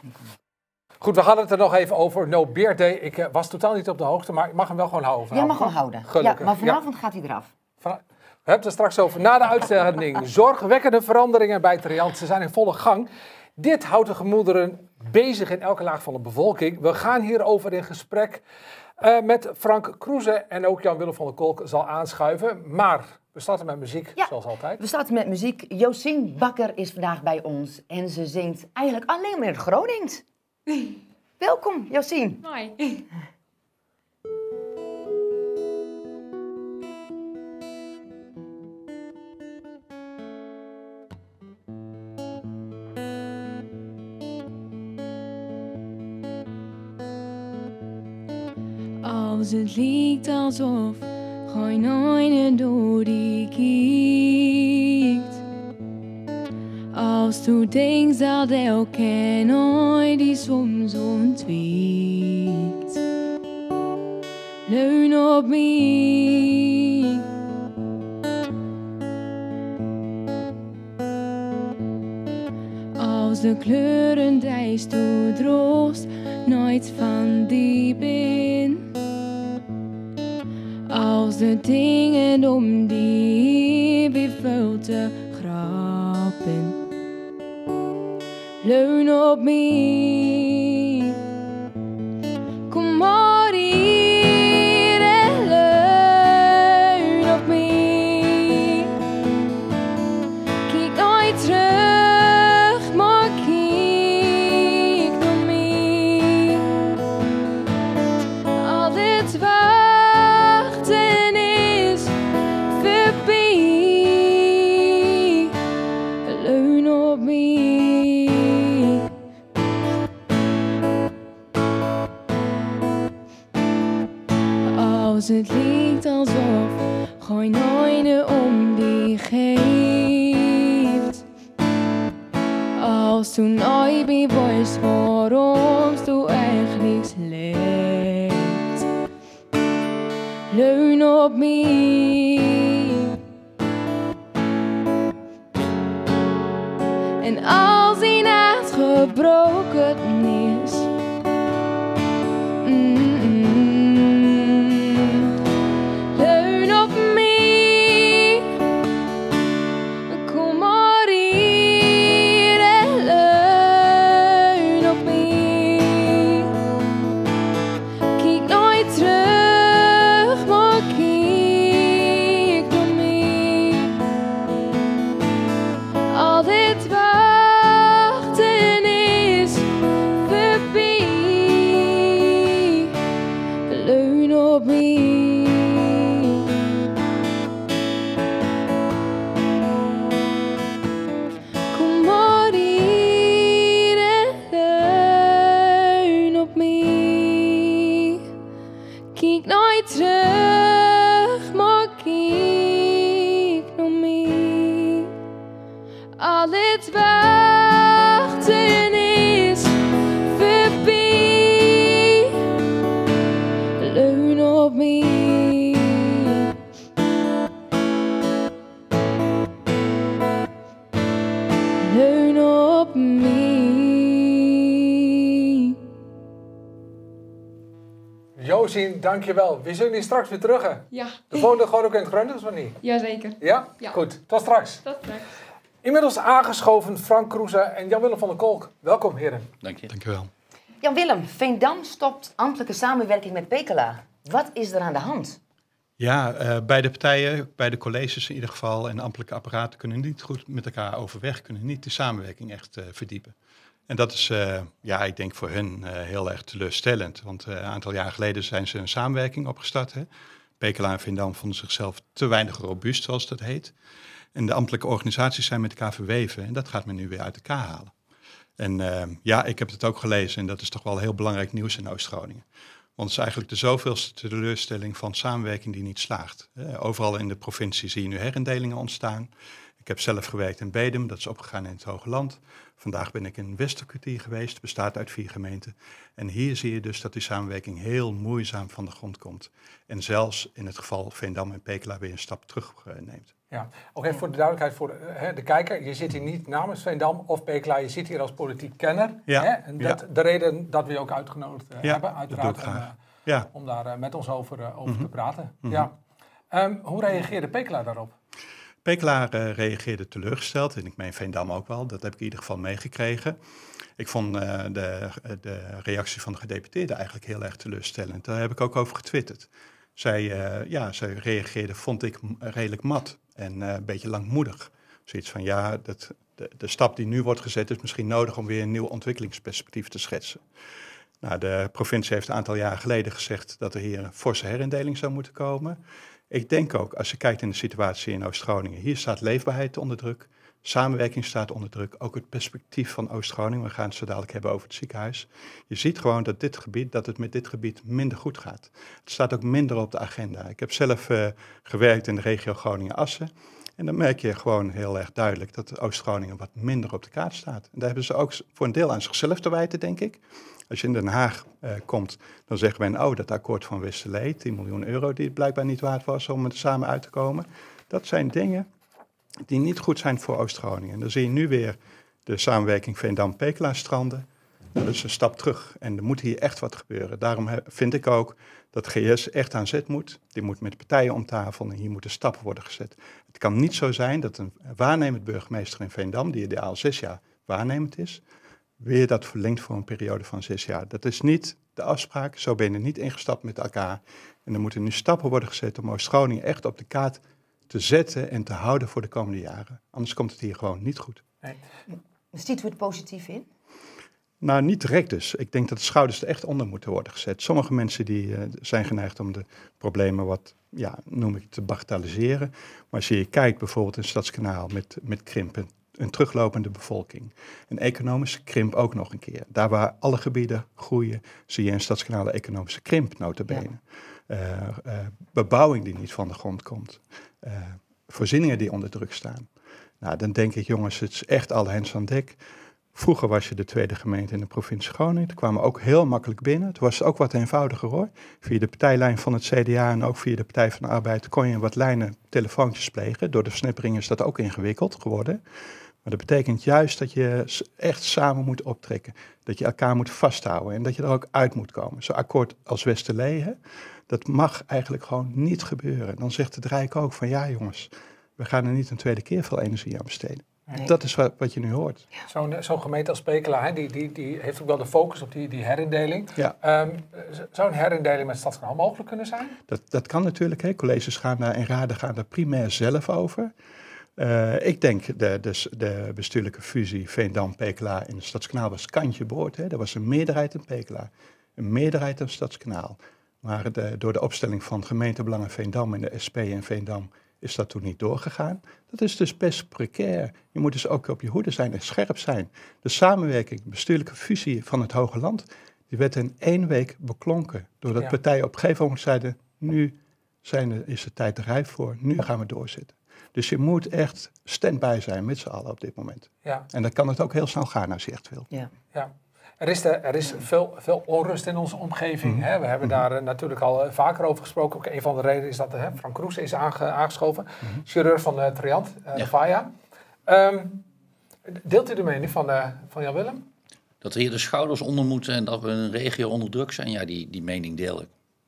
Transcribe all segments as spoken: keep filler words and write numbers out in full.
niet komen. Goed, we hadden het er nog even over. No Beard Day. Ik uh, was totaal niet op de hoogte, maar ik mag hem wel gewoon houden. Jij mag hem houden. Gelukkig. Ja, maar vanavond ja. gaat hij eraf. Van, we hebben het er straks over. Na de uitzending. Zorgwekkende veranderingen bij Triant. Ze zijn in volle gang. Dit houdt de gemoederen bezig in elke laag van de bevolking. We gaan hierover in gesprek uh, met Frank Kroeze. En ook Jan-Willem van der Kolk zal aanschuiven. Maar we starten met muziek, ja, zoals altijd. We starten met muziek. Josien Bakker is vandaag bij ons. En ze zingt eigenlijk alleen maar in het Gronings. Welkom, Josien. Hoi. Als het lijkt alsof geen ene door die kijkt. Als du denkst dat elke nooit die soms ontwijkt. Leun op mij. Als de kleuren die du droogst nooit van die bin. Als de dingen om die bevult te grappen. Leun op mij. Kom maar hier en leun op mij. Kijk nooit terug, maar kijk naar mij. Al dit wachten is voorbij. Leun op mij. Als het lijkt alsof geen ene om die geeft. Als du nooit meer weißt, waarom du eigenlijk leeft. Leun op mij. En als die nacht gebroken is. Mm. Kijk nooit terug, maar kijk naar mij. Al dit wachten is voorbij. Leun op mij. Leun op mij. Josien, dankjewel. We zien je straks weer terug, hè? Ja. De volgende gewoon ook in het Gronings, of niet? Jazeker. Ja? Ja. Goed, tot straks. Tot straks. Inmiddels aangeschoven Frank Kroeze en Jan-Willem van der Kolk. Welkom, heren. Dank je. Dank je wel. Jan-Willem, Veendam stopt ambtelijke samenwerking met Pekela. Wat is er aan de hand? Ja, uh, beide partijen, beide colleges in ieder geval en ambtelijke apparaten kunnen niet goed met elkaar overweg, kunnen niet de samenwerking echt uh, verdiepen. En dat is, uh, ja, ik denk voor hun uh, heel erg teleurstellend. Want uh, een aantal jaar geleden zijn ze een samenwerking opgestart. Hè. Pekela en Veendam vonden zichzelf te weinig robuust, zoals dat heet. En de ambtelijke organisaties zijn met elkaar verweven. En dat gaat men nu weer uit elkaar halen. En uh, ja, ik heb het ook gelezen. En dat is toch wel heel belangrijk nieuws in Oost-Groningen. Want het is eigenlijk de zoveelste teleurstelling van samenwerking die niet slaagt. Uh, overal in de provincie zie je nu herindelingen ontstaan. Ik heb zelf gewerkt in Bedum, dat is opgegaan in het Hoge Land. Vandaag ben ik in Westerkwartier geweest, bestaat uit vier gemeenten. En hier zie je dus dat die samenwerking heel moeizaam van de grond komt. En zelfs in het geval Veendam en Pekela weer een stap terug uh, neemt. Ja, oké, okay, voor de duidelijkheid voor de, hè, de kijker. Je zit hier niet namens Veendam of Pekela, je zit hier als politiek kenner. Ja, hè? En dat, ja. De reden dat we je ook uitgenodigd uh, ja, hebben, uiteraard, om, uh, ja. om daar uh, met ons over, uh, over mm-hmm. te praten. Mm-hmm. Ja. Um, hoe reageerde Pekela daarop? Pekela uh, reageerde teleurgesteld, en ik meen Veendam ook wel. Dat heb ik in ieder geval meegekregen. Ik vond uh, de, de reactie van de gedeputeerde eigenlijk heel erg teleurstellend. Daar heb ik ook over getwitterd. Zij, uh, ja, zij reageerde, vond ik, redelijk mat en uh, een beetje langmoedig. Zoiets van, ja, dat, de, de stap die nu wordt gezet is misschien nodig om weer een nieuw ontwikkelingsperspectief te schetsen. Nou, de provincie heeft een aantal jaren geleden gezegd dat er hier een forse herindeling zou moeten komen. Ik denk ook, als je kijkt in de situatie in Oost-Groningen, hier staat leefbaarheid onder druk, samenwerking staat onder druk, ook het perspectief van Oost-Groningen, we gaan het zo dadelijk hebben over het ziekenhuis. Je ziet gewoon dat, dit gebied, dat het met dit gebied minder goed gaat. Het staat ook minder op de agenda. Ik heb zelf uh, gewerkt in de regio Groningen-Assen en dan merk je gewoon heel erg duidelijk dat Oost-Groningen wat minder op de kaart staat. En daar hebben ze ook voor een deel aan zichzelf te wijten, denk ik. Als je in Den Haag uh, komt, dan zegt men, oh, dat akkoord van Westerlee, tien miljoen euro, die het blijkbaar niet waard was om er samen uit te komen. Dat zijn dingen die niet goed zijn voor Oost-Groningen. Dan zie je nu weer de samenwerking Veendam-Pekela stranden. Dat is een stap terug en er moet hier echt wat gebeuren. Daarom vind ik ook dat G S echt aan zet moet. Die moet met partijen om tafel en hier moeten stappen worden gezet. Het kan niet zo zijn dat een waarnemend burgemeester in Veendam, die al zes jaar waarnemend is, weer dat verlengt voor een periode van zes jaar. Dat is niet de afspraak, zo ben je er niet ingestapt met elkaar. En er moeten nu stappen worden gezet om Oost-Groningen echt op de kaart te zetten en te houden voor de komende jaren. Anders komt het hier gewoon niet goed. Nee. Ziet u het positief in? Nou, niet direct dus. Ik denk dat de schouders er echt onder moeten worden gezet. Sommige mensen die, uh, zijn geneigd om de problemen wat, ja, noem ik, te bagatelliseren. Maar als je kijkt bijvoorbeeld in Stadskanaal met, met krimpen, een teruglopende bevolking. Een economische krimp ook nog een keer. Daar waar alle gebieden groeien, zie je in Stadskanaal de economische krimp, nota bene. Ja. Uh, uh, bebouwing die niet van de grond komt. Uh, voorzieningen die onder druk staan. Nou, dan denk ik, jongens, het is echt alle hens aan dek. Vroeger was je de tweede gemeente in de provincie Groningen. Toen kwamen we ook heel makkelijk binnen. Toen was het ook wat eenvoudiger hoor. Via de partijlijn van het C D A en ook via de Partij van de Arbeid kon je wat lijnen telefoontjes plegen. Door de versnippering is dat ook ingewikkeld geworden. Maar dat betekent juist dat je echt samen moet optrekken. Dat je elkaar moet vasthouden en dat je er ook uit moet komen. Zo'n akkoord als Westerlee, hè, dat mag eigenlijk gewoon niet gebeuren. Dan zegt het Rijk ook van ja jongens, we gaan er niet een tweede keer veel energie aan besteden. Nee. Dat is wat, wat je nu hoort. Ja. Zo'n zo'n gemeente als Pekela, hè, die, die, die heeft ook wel de focus op die, die herindeling. Ja. Um, zou een herindeling met Stadskanaal mogelijk kunnen zijn? Dat, dat kan natuurlijk. Hè. Colleges gaan daar en raden gaan daar primair zelf over. Uh, ik denk de, de, de bestuurlijke fusie Veendam-Pekela in het Stadskanaal was kantje boord. Hè. Er was een meerderheid in Pekela, een meerderheid in het Stadskanaal. Maar de, door de opstelling van gemeentebelangen Veendam en de S P in Veendam is dat toen niet doorgegaan. Dat is dus best precair. Je moet dus ook op je hoede zijn en scherp zijn. De samenwerking, de bestuurlijke fusie van het Hoge Land, die werd in één week beklonken. Doordat ja. partijen op een gegeven moment zeiden, nu zijn de, is de tijd er rijp voor, nu gaan we doorzetten. Dus je moet echt stand-by zijn met z'n allen op dit moment. Ja. En dan kan het ook heel snel gaan als je echt wil. Ja. Ja. Er is, de, er is veel, veel onrust in onze omgeving. Mm-hmm. Hè? We hebben daar uh, natuurlijk al uh, vaker over gesproken. Ook een van de redenen is dat uh, Frank Kroes is aange, aangeschoven. Mm-hmm. Chirurg van uh, Triant, uh, ja. V A I A. Um, deelt u de mening van, uh, van Jan Willem? Dat we hier de schouders onder moeten en dat we een regio onder druk zijn. Ja, die, die mening deel ik.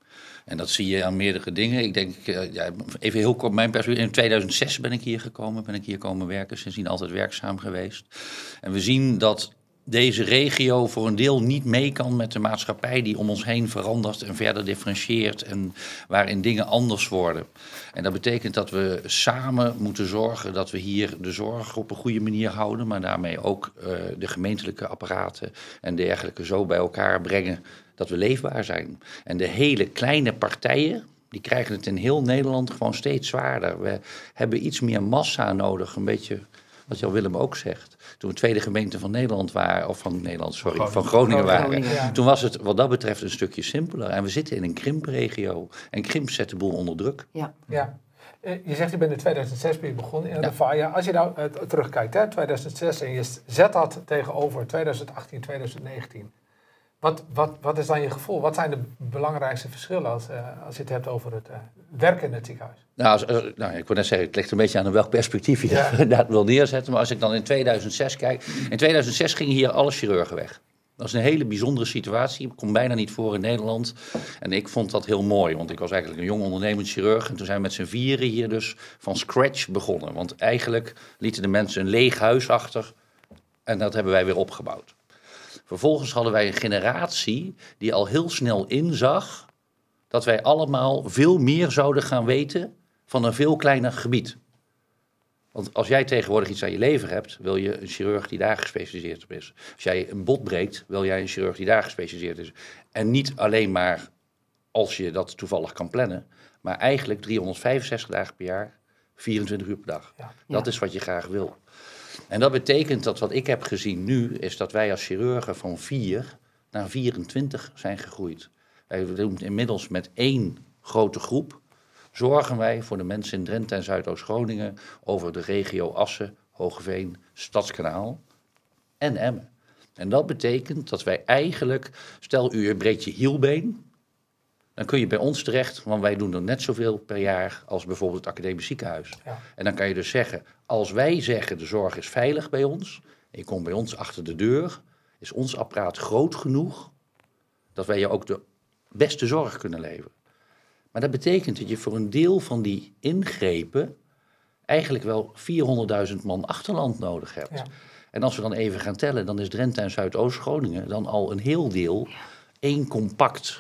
En dat zie je aan meerdere dingen. Ik denk, uh, ja, even heel kort mijn perspectief. In tweeduizend zes ben ik hier gekomen, ben ik hier komen werken. Sindsdien altijd werkzaam geweest. En we zien dat deze regio voor een deel niet mee kan met de maatschappij die om ons heen verandert en verder differentieert en waarin dingen anders worden. En dat betekent dat we samen moeten zorgen dat we hier de zorg op een goede manier houden, maar daarmee ook uh, de gemeentelijke apparaten en dergelijke zo bij elkaar brengen dat we leefbaar zijn. En de hele kleine partijen, die krijgen het in heel Nederland gewoon steeds zwaarder. We hebben iets meer massa nodig, een beetje wat Jan Willem ook zegt. Toen we tweede gemeente van Nederland waren, of van Nederland, sorry, Groningen. van Groningen waren. Groningen, ja. Toen was het wat dat betreft een stukje simpeler. En we zitten in een krimpregio. En krimp zet de boel onder druk. Ja, ja. Uh, je zegt, je bent in tweeduizend zes ben je begonnen in Ja. de V A I A. Als je nou uh, terugkijkt, hè, tweeduizend zes, en je zet dat tegenover tweeduizend achttien, tweeduizend negentien. Wat, wat, wat is dan je gevoel? Wat zijn de belangrijkste verschillen als, uh, als je het hebt over het uh, werken in het ziekenhuis? Nou, als, als, nou, ik wil net zeggen, het ligt een beetje aan welk perspectief je Ja. dat wil neerzetten. Maar als ik dan in tweeduizend zes kijk. In tweeduizend zes gingen hier alle chirurgen weg. Dat is een hele bijzondere situatie. Het komt bijna niet voor in Nederland. En ik vond dat heel mooi, want ik was eigenlijk een jong ondernemend chirurg. En toen zijn we met z'n vieren hier dus van scratch begonnen. Want eigenlijk lieten de mensen een leeg huis achter. En dat hebben wij weer opgebouwd. Vervolgens hadden wij een generatie die al heel snel inzag dat wij allemaal veel meer zouden gaan weten van een veel kleiner gebied. Want als jij tegenwoordig iets aan je lever hebt, wil je een chirurg die daar gespecialiseerd op is. Als jij een bot breekt, wil jij een chirurg die daar gespecialiseerd is. En niet alleen maar als je dat toevallig kan plannen, maar eigenlijk driehonderdvijfenzestig dagen per jaar, vierentwintig uur per dag. Ja. Dat Ja. is wat je graag wil. En dat betekent dat wat ik heb gezien nu, is dat wij als chirurgen van vier naar vierentwintig zijn gegroeid. Wij doen inmiddels met één grote groep, zorgen wij voor de mensen in Drenthe en Zuidoost-Groningen over de regio Assen, Hoogeveen, Stadskanaal en Emmen. En dat betekent dat wij eigenlijk, stel u breekt je hielbeen, dan kun je bij ons terecht, want wij doen er net zoveel per jaar als bijvoorbeeld het academisch ziekenhuis. Ja. En dan kan je dus zeggen, als wij zeggen de zorg is veilig bij ons, en je komt bij ons achter de deur, is ons apparaat groot genoeg dat wij je ook de beste zorg kunnen leveren. Maar dat betekent dat je voor een deel van die ingrepen eigenlijk wel vierhonderdduizend man achterland nodig hebt. Ja. En als we dan even gaan tellen, dan is Drenthe en Zuidoost-Groningen dan al een heel deel één compact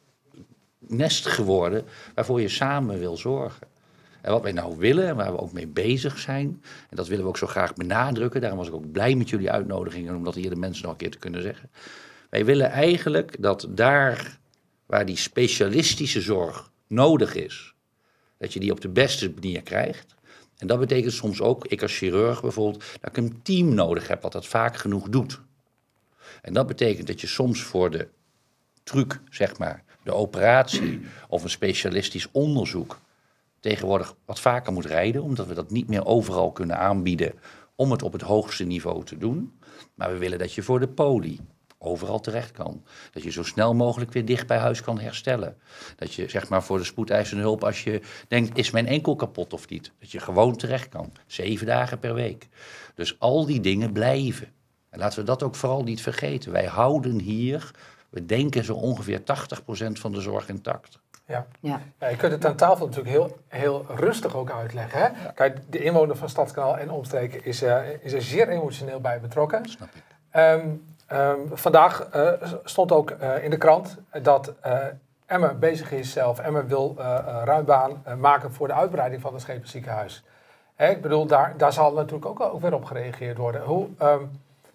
nest geworden waarvoor je samen wil zorgen. En wat wij nou willen en waar we ook mee bezig zijn, en dat willen we ook zo graag benadrukken, daarom was ik ook blij met jullie uitnodigingen om dat hier de mensen nog een keer te kunnen zeggen. Wij willen eigenlijk dat daar waar die specialistische zorg nodig is, dat je die op de beste manier krijgt. En dat betekent soms ook, ik als chirurg bijvoorbeeld, dat ik een team nodig heb wat dat vaak genoeg doet. En dat betekent dat je soms voor de truc, zeg maar, de operatie of een specialistisch onderzoek tegenwoordig wat vaker moet rijden, omdat we dat niet meer overal kunnen aanbieden om het op het hoogste niveau te doen. Maar we willen dat je voor de poli overal terecht kan. Dat je zo snel mogelijk weer dicht bij huis kan herstellen. Dat je zeg maar voor de spoedeisende hulp, als je denkt, is mijn enkel kapot of niet? Dat je gewoon terecht kan. Zeven dagen per week. Dus al die dingen blijven. En laten we dat ook vooral niet vergeten. Wij houden hier, we denken zo ongeveer tachtig procent van de zorg intact. Ja. Ja. Ja, je kunt het aan tafel natuurlijk heel, heel rustig ook uitleggen. Hè? Kijk, de inwoner van Stadskanaal en omstreken is, uh, is er zeer emotioneel bij betrokken. Snap ik. Um, um, vandaag uh, stond ook uh, in de krant dat uh, Emmen bezig is zelf. Emmen wil uh, uh, ruimbaan uh, maken voor de uitbreiding van het Schepenziekenhuis. Hè, ik bedoel, daar, daar zal natuurlijk ook, ook weer op gereageerd worden. Hoe, um,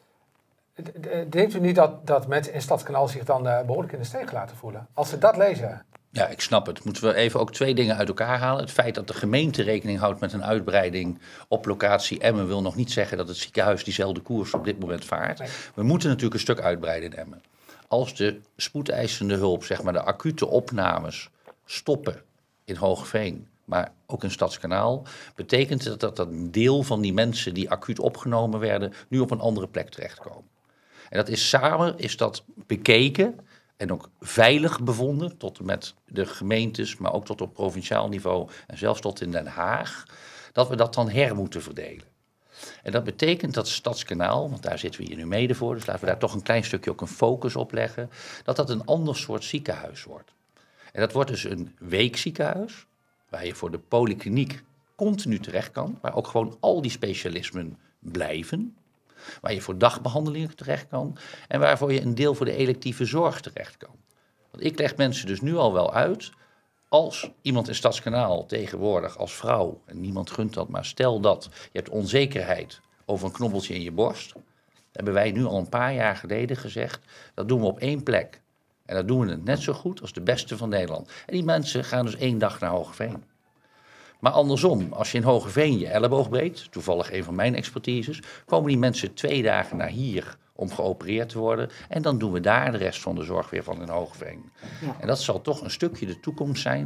d- d- denkt u niet dat, dat mensen in Stadskanaal zich dan uh, behoorlijk in de steek laten voelen? Als ze dat lezen. Ja, ik snap het. Moeten we even ook twee dingen uit elkaar halen. Het feit dat de gemeente rekening houdt met een uitbreiding op locatie Emmen wil nog niet zeggen dat het ziekenhuis diezelfde koers op dit moment vaart. Nee. We moeten natuurlijk een stuk uitbreiden in Emmen. Als de spoedeisende hulp, zeg maar de acute opnames, stoppen in Hoogeveen, maar ook in Stadskanaal, betekent dat dat een deel van die mensen die acuut opgenomen werden, nu op een andere plek terechtkomen. En dat is samen, is dat bekeken en ook veilig bevonden, tot en met de gemeentes, maar ook tot op provinciaal niveau en zelfs tot in Den Haag, dat we dat dan her moeten verdelen. En dat betekent dat Stadskanaal, want daar zitten we hier nu mede voor, dus laten we daar toch een klein stukje ook een focus op leggen, dat dat een ander soort ziekenhuis wordt. En dat wordt dus een weekziekenhuis, waar je voor de polykliniek continu terecht kan, waar ook gewoon al die specialismen blijven, waar je voor dagbehandelingen terecht kan en waarvoor je een deel voor de electieve zorg terecht kan. Want ik leg mensen dus nu al wel uit, als iemand in Stadskanaal tegenwoordig als vrouw, en niemand gunt dat, maar stel dat je hebt onzekerheid over een knobbeltje in je borst, hebben wij nu al een paar jaar geleden gezegd, dat doen we op één plek. En dat doen we het net zo goed als de beste van Nederland. En die mensen gaan dus één dag naar Hoogeveen. Maar andersom, als je in Hoogeveen je elleboog breekt, toevallig een van mijn expertises, komen die mensen twee dagen naar hier om geopereerd te worden. En dan doen we daar de rest van de zorg weer van in Hoogeveen. Ja. En dat zal toch een stukje de toekomst zijn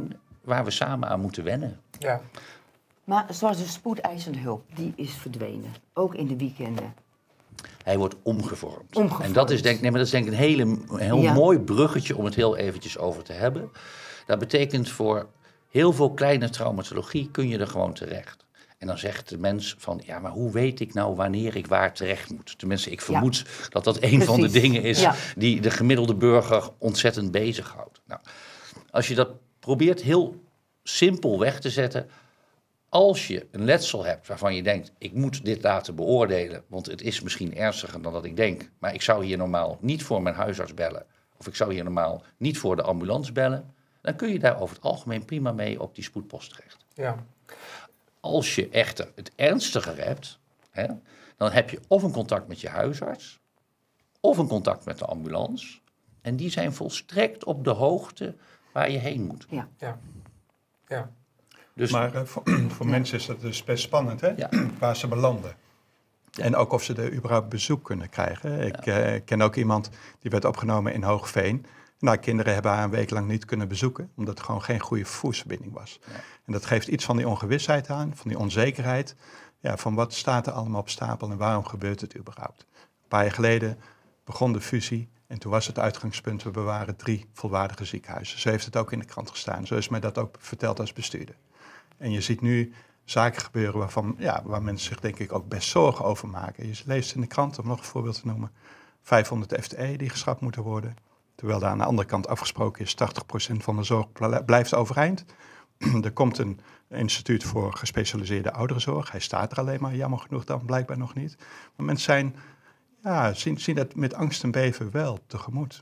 waar we samen aan moeten wennen. Ja. Maar zoals de spoedeisende hulp, die is verdwenen. Ook in de weekenden. Hij wordt omgevormd. Omgevormd. En dat is denk, nee, maar dat is denk ik een, hele, een heel Ja. mooi bruggetje om het heel eventjes over te hebben. Dat betekent voor heel veel kleine traumatologie kun je er gewoon terecht. En dan zegt de mens van, ja, maar hoe weet ik nou wanneer ik waar terecht moet? Tenminste, ik vermoed ja. dat dat een van de dingen is ja. die de gemiddelde burger ontzettend bezighoudt. Nou, als je dat probeert heel simpel weg te zetten, als je een letsel hebt waarvan je denkt, ik moet dit laten beoordelen, want het is misschien ernstiger dan dat ik denk, maar ik zou hier normaal niet voor mijn huisarts bellen, of ik zou hier normaal niet voor de ambulance bellen, dan kun je daar over het algemeen prima mee op die spoedpost terecht. Ja. Als je echter het ernstiger hebt, hè, dan heb je of een contact met je huisarts, of een contact met de ambulance. En die zijn volstrekt op de hoogte waar je heen moet. Ja. Ja. Ja. Dus, maar uh, voor, voor ja. mensen is dat dus best spannend, hè? Ja. Waar ze belanden. Ja. En ook of ze er überhaupt bezoek kunnen krijgen. Ik ja. uh, ken ook iemand die werd opgenomen in Hoogveen. Nou, kinderen hebben haar een week lang niet kunnen bezoeken, omdat er gewoon geen goede vervoersverbinding was. Ja. En dat geeft iets van die ongewisheid aan, van die onzekerheid. Ja, van wat staat er allemaal op stapel en waarom gebeurt het überhaupt? Een paar jaar geleden begon de fusie en toen was het uitgangspunt, we bewaren drie volwaardige ziekenhuizen. Zo heeft het ook in de krant gestaan. Zo is mij dat ook verteld als bestuurder. En je ziet nu zaken gebeuren waarvan, ja, waar mensen zich denk ik ook best zorgen over maken. Je leest in de krant, om nog een voorbeeld te noemen, vijfhonderd F T E die geschrapt moeten worden. Terwijl daar aan de andere kant afgesproken is, tachtig procent van de zorg blijft overeind. Er komt een instituut voor gespecialiseerde ouderenzorg. Hij staat er alleen maar, jammer genoeg dan blijkbaar nog niet. Maar mensen zijn, ja, zien, zien dat met angst en beven wel tegemoet.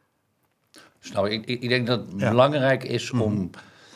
Dus nou, ik, ik denk dat het ja. belangrijk is om... Mm.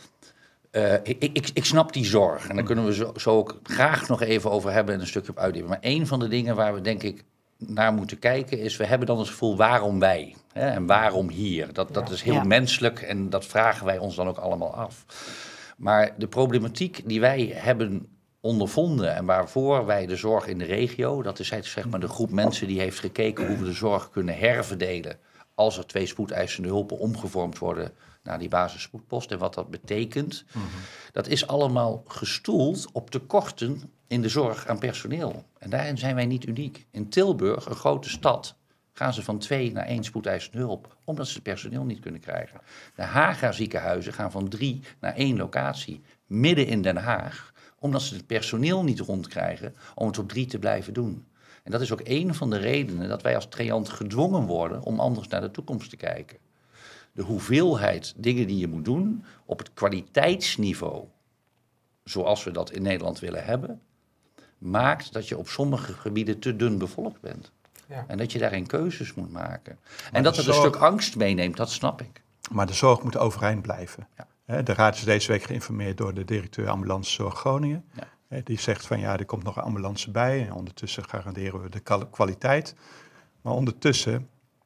Uh, ik, ik, ik snap die zorg. En daar kunnen we zo, zo ook graag nog even over hebben en een stukje op uitdiepen. Maar een van de dingen waar we denk ik naar moeten kijken is, we hebben dan het gevoel waarom wij hè, en waarom hier. Dat, dat is heel ja. menselijk en dat vragen wij ons dan ook allemaal af. Maar de problematiek die wij hebben ondervonden en waarvoor wij de zorg in de regio, dat is zeg maar de groep mensen die heeft gekeken hoe we de zorg kunnen herverdelen als er twee spoedeisende hulpen omgevormd worden naar die basisspoedpost en wat dat betekent. Mm-hmm. Dat is allemaal gestoeld op tekorten in de zorg aan personeel. En daarin zijn wij niet uniek. In Tilburg, een grote stad, gaan ze van twee naar één spoedeisende hulp, omdat ze het personeel niet kunnen krijgen. De Haga ziekenhuizen gaan van drie naar één locatie, midden in Den Haag, omdat ze het personeel niet rondkrijgen om het op drie te blijven doen. En dat is ook een van de redenen dat wij als Treant gedwongen worden om anders naar de toekomst te kijken. De hoeveelheid dingen die je moet doen op het kwaliteitsniveau, zoals we dat in Nederland willen hebben, maakt dat je op sommige gebieden te dun bevolkt bent. Ja. En dat je daarin keuzes moet maken. Maar en dat het zorg... een stuk angst meeneemt, dat snap ik. Maar de zorg moet overeind blijven. Ja. De raad is deze week geïnformeerd door de directeur ambulancezorg Groningen. Ja. Die zegt van ja, er komt nog een ambulance bij en ondertussen garanderen we de kwaliteit. Maar ondertussen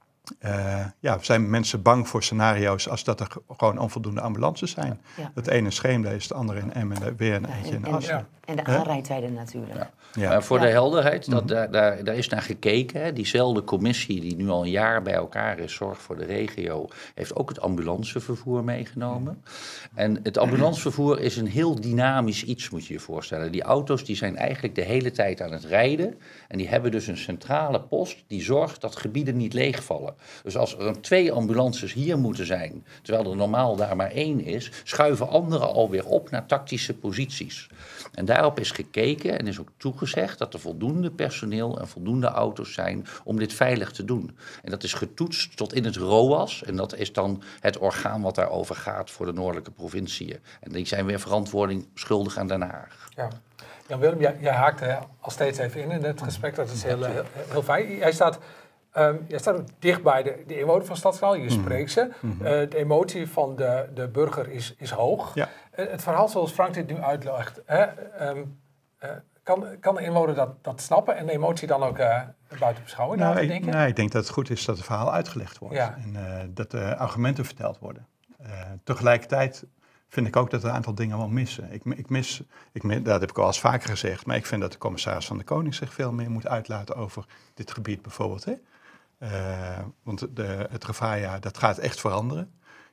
uh, ja, zijn mensen bang voor scenario's als dat er gewoon onvoldoende ambulances zijn. Ja. Het ene in Scheemda is, het andere in Emmen en weer een ja, eentje in Assen. Ja. En de aanrijdtijden natuurlijk. Ja. Ja. Maar voor ja. de helderheid, dat, mm-hmm. daar, daar, daar is naar gekeken. Hè. Diezelfde commissie die nu al een jaar bij elkaar is, Zorg voor de Regio, heeft ook het ambulancevervoer meegenomen. En het ambulancevervoer is een heel dynamisch iets, moet je je voorstellen. Die auto's die zijn eigenlijk de hele tijd aan het rijden. En die hebben dus een centrale post die zorgt dat gebieden niet leegvallen. Dus als er twee ambulances hier moeten zijn, terwijl er normaal daar maar één is, schuiven anderen alweer op naar tactische posities. En daarop is gekeken en is ook toegezegd dat er voldoende personeel en voldoende auto's zijn om dit veilig te doen. En dat is getoetst tot in het R O A S en dat is dan het orgaan wat daarover gaat voor de noordelijke provinciën. En die zijn weer verantwoording schuldig aan Den Haag. Ja. Jan-Willem, jij, jij haakt er al steeds even in in het gesprek, dat is heel, heel, heel fijn. Jij staat... Um, jij staat ook dicht bij de, de inwoner van Stadskanaal, je mm-hmm. spreekt ze. Mm-hmm. Uh, de emotie van de, de burger is, is hoog. Ja. Uh, het verhaal zoals Frank dit nu uitlegt, hè, um, uh, kan, kan de inwoner dat, dat snappen en de emotie dan ook uh, buiten beschouwing? Nou, ik, denk je? Nou, ik denk dat het goed is dat het verhaal uitgelegd wordt ja. en uh, dat de argumenten verteld worden. Uh, tegelijkertijd vind ik ook dat er een aantal dingen wel missen. Ik, ik mis, ik, dat heb ik al eens vaker gezegd, maar ik vind dat de commissaris van de Koning zich veel meer moet uitlaten over dit gebied bijvoorbeeld, hè. Uh, want de, het gevaar, ja, dat gaat echt veranderen.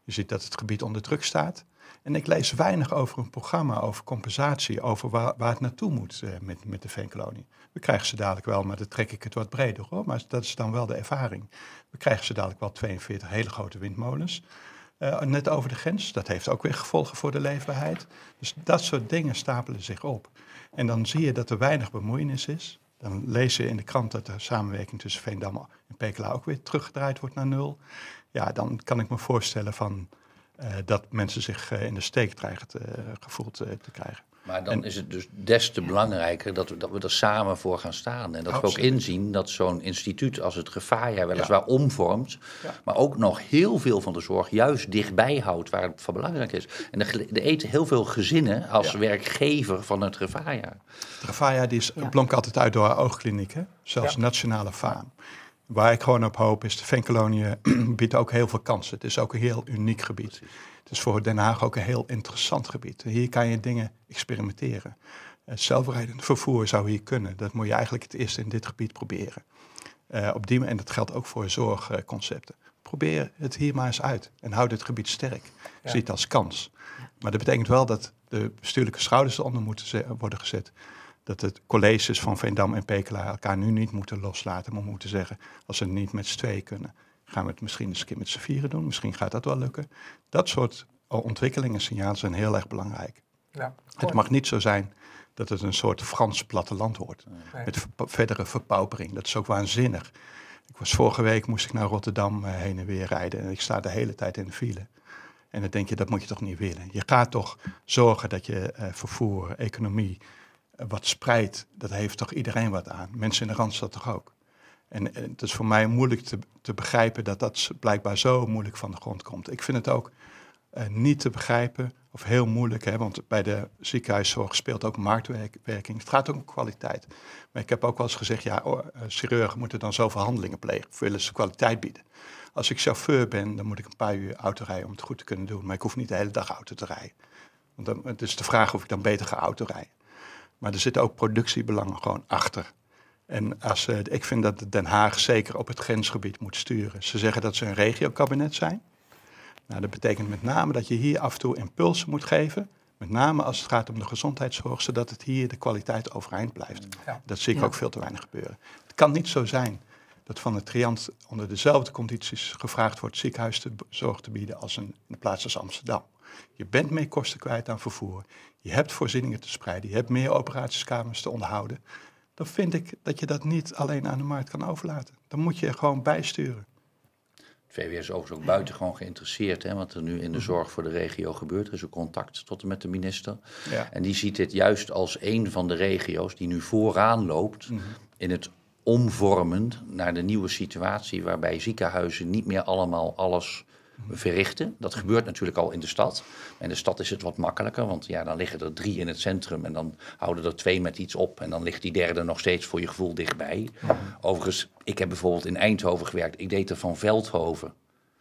Je ziet dat het gebied onder druk staat. En ik lees weinig over een programma, over compensatie, over waar, waar het naartoe moet uh, met, met de veenkolonie. We krijgen ze dadelijk wel, maar dan trek ik het wat breder hoor. Maar dat is dan wel de ervaring. We krijgen ze dadelijk wel tweeënveertig hele grote windmolens. Uh, net over de grens, dat heeft ook weer gevolgen voor de leefbaarheid. Dus dat soort dingen stapelen zich op. En dan zie je dat er weinig bemoeienis is. Dan lees je in de krant dat de samenwerking tussen Veendam en Pekela ook weer teruggedraaid wordt naar nul. Ja, dan kan ik me voorstellen van, uh, dat mensen zich uh, in de steek krijgen te, uh, gevoeld uh, te krijgen. Maar dan en, is het dus des te belangrijker dat we, dat we er samen voor gaan staan. En dat absoluut. we ook inzien dat zo'n instituut als het Gevaja weliswaar ja. omvormt. Ja. Maar ook nog heel veel van de zorg juist dichtbij houdt waar het van belangrijk is. En er, er eten heel veel gezinnen als ja. werkgever van het Gevaja. Het Gevaja die is, ja. blonk altijd uit door haar oogkliniek, hè? Zelfs ja. nationale faam. Waar ik gewoon op hoop is, de veenkolonie biedt ook heel veel kansen. Het is ook een heel uniek gebied. Precies. Het is voor Den Haag ook een heel interessant gebied. Hier kan je dingen experimenteren. Uh, zelfrijdend vervoer zou hier kunnen. Dat moet je eigenlijk het eerst in dit gebied proberen. Uh, op die, en dat geldt ook voor zorgconcepten. Probeer het hier maar eens uit en houd het gebied sterk. Ja. Zie het als kans. Maar dat betekent wel dat de bestuurlijke schouders eronder moeten ze- worden gezet. Dat de colleges van Veendam en Pekela elkaar nu niet moeten loslaten, maar moeten zeggen, als ze het niet met z'n tweeën kunnen, gaan we het misschien eens een keer met z'n vieren doen. Misschien gaat dat wel lukken. Dat soort ontwikkelingen en signalen zijn heel erg belangrijk. Ja, het mag niet zo zijn dat het een soort Frans platteland wordt. Nee. Met ver- verdere verpaupering. Dat is ook waanzinnig. Ik was vorige week, moest ik naar Rotterdam uh, heen en weer rijden. En ik sta de hele tijd in de file. En dan denk je, dat moet je toch niet willen. Je gaat toch zorgen dat je uh, vervoer, economie, uh, wat spreidt. Dat heeft toch iedereen wat aan. Mensen in de Randstad toch ook. En, en het is voor mij moeilijk te, te begrijpen dat dat blijkbaar zo moeilijk van de grond komt. Ik vind het ook uh, niet te begrijpen, of heel moeilijk, hè, want bij de ziekenhuiszorg speelt ook marktwerking. Het gaat ook om kwaliteit. Maar ik heb ook wel eens gezegd, ja, oh, uh, chirurgen moeten dan zoveel handelingen plegen, willen ze kwaliteit bieden. Als ik chauffeur ben, dan moet ik een paar uur auto rijden om het goed te kunnen doen. Maar ik hoef niet de hele dag auto te rijden. Want dan, het is de vraag of ik dan beter ga auto rijden. Maar er zitten ook productiebelangen gewoon achter. En als, uh, ik vind dat Den Haag zeker op het grensgebied moet sturen. Ze zeggen dat ze een regiokabinet zijn. Nou, dat betekent met name dat je hier af en toe impulsen moet geven. Met name als het gaat om de gezondheidszorg, zodat het hier de kwaliteit overeind blijft. Ja. Dat zie ik ja. ook veel te weinig gebeuren. Het kan niet zo zijn dat van het Triant onder dezelfde condities gevraagd wordt ziekenhuiszorg te bieden als een, in de plaats als Amsterdam. Je bent meer kosten kwijt aan vervoer. Je hebt voorzieningen te spreiden. Je hebt meer operatieskamers te onderhouden. Dan vind ik dat je dat niet alleen aan de markt kan overlaten. Dan moet je er gewoon bijsturen. Het V W S is overigens ook buitengewoon geïnteresseerd, hè, wat er nu in de zorg voor de regio gebeurt. Er is ook contact tot en met de minister. Ja. En die ziet dit juist als een van de regio's die nu vooraan loopt mm-hmm. in het omvormen naar de nieuwe situatie, waarbij ziekenhuizen niet meer allemaal alles verrichten. Dat gebeurt natuurlijk al in de stad. In de stad is het wat makkelijker, want ja, dan liggen er drie in het centrum en dan houden er twee met iets op en dan ligt die derde nog steeds voor je gevoel dichtbij. Mm-hmm. Overigens, ik heb bijvoorbeeld in Eindhoven gewerkt. Ik deed er van Veldhoven,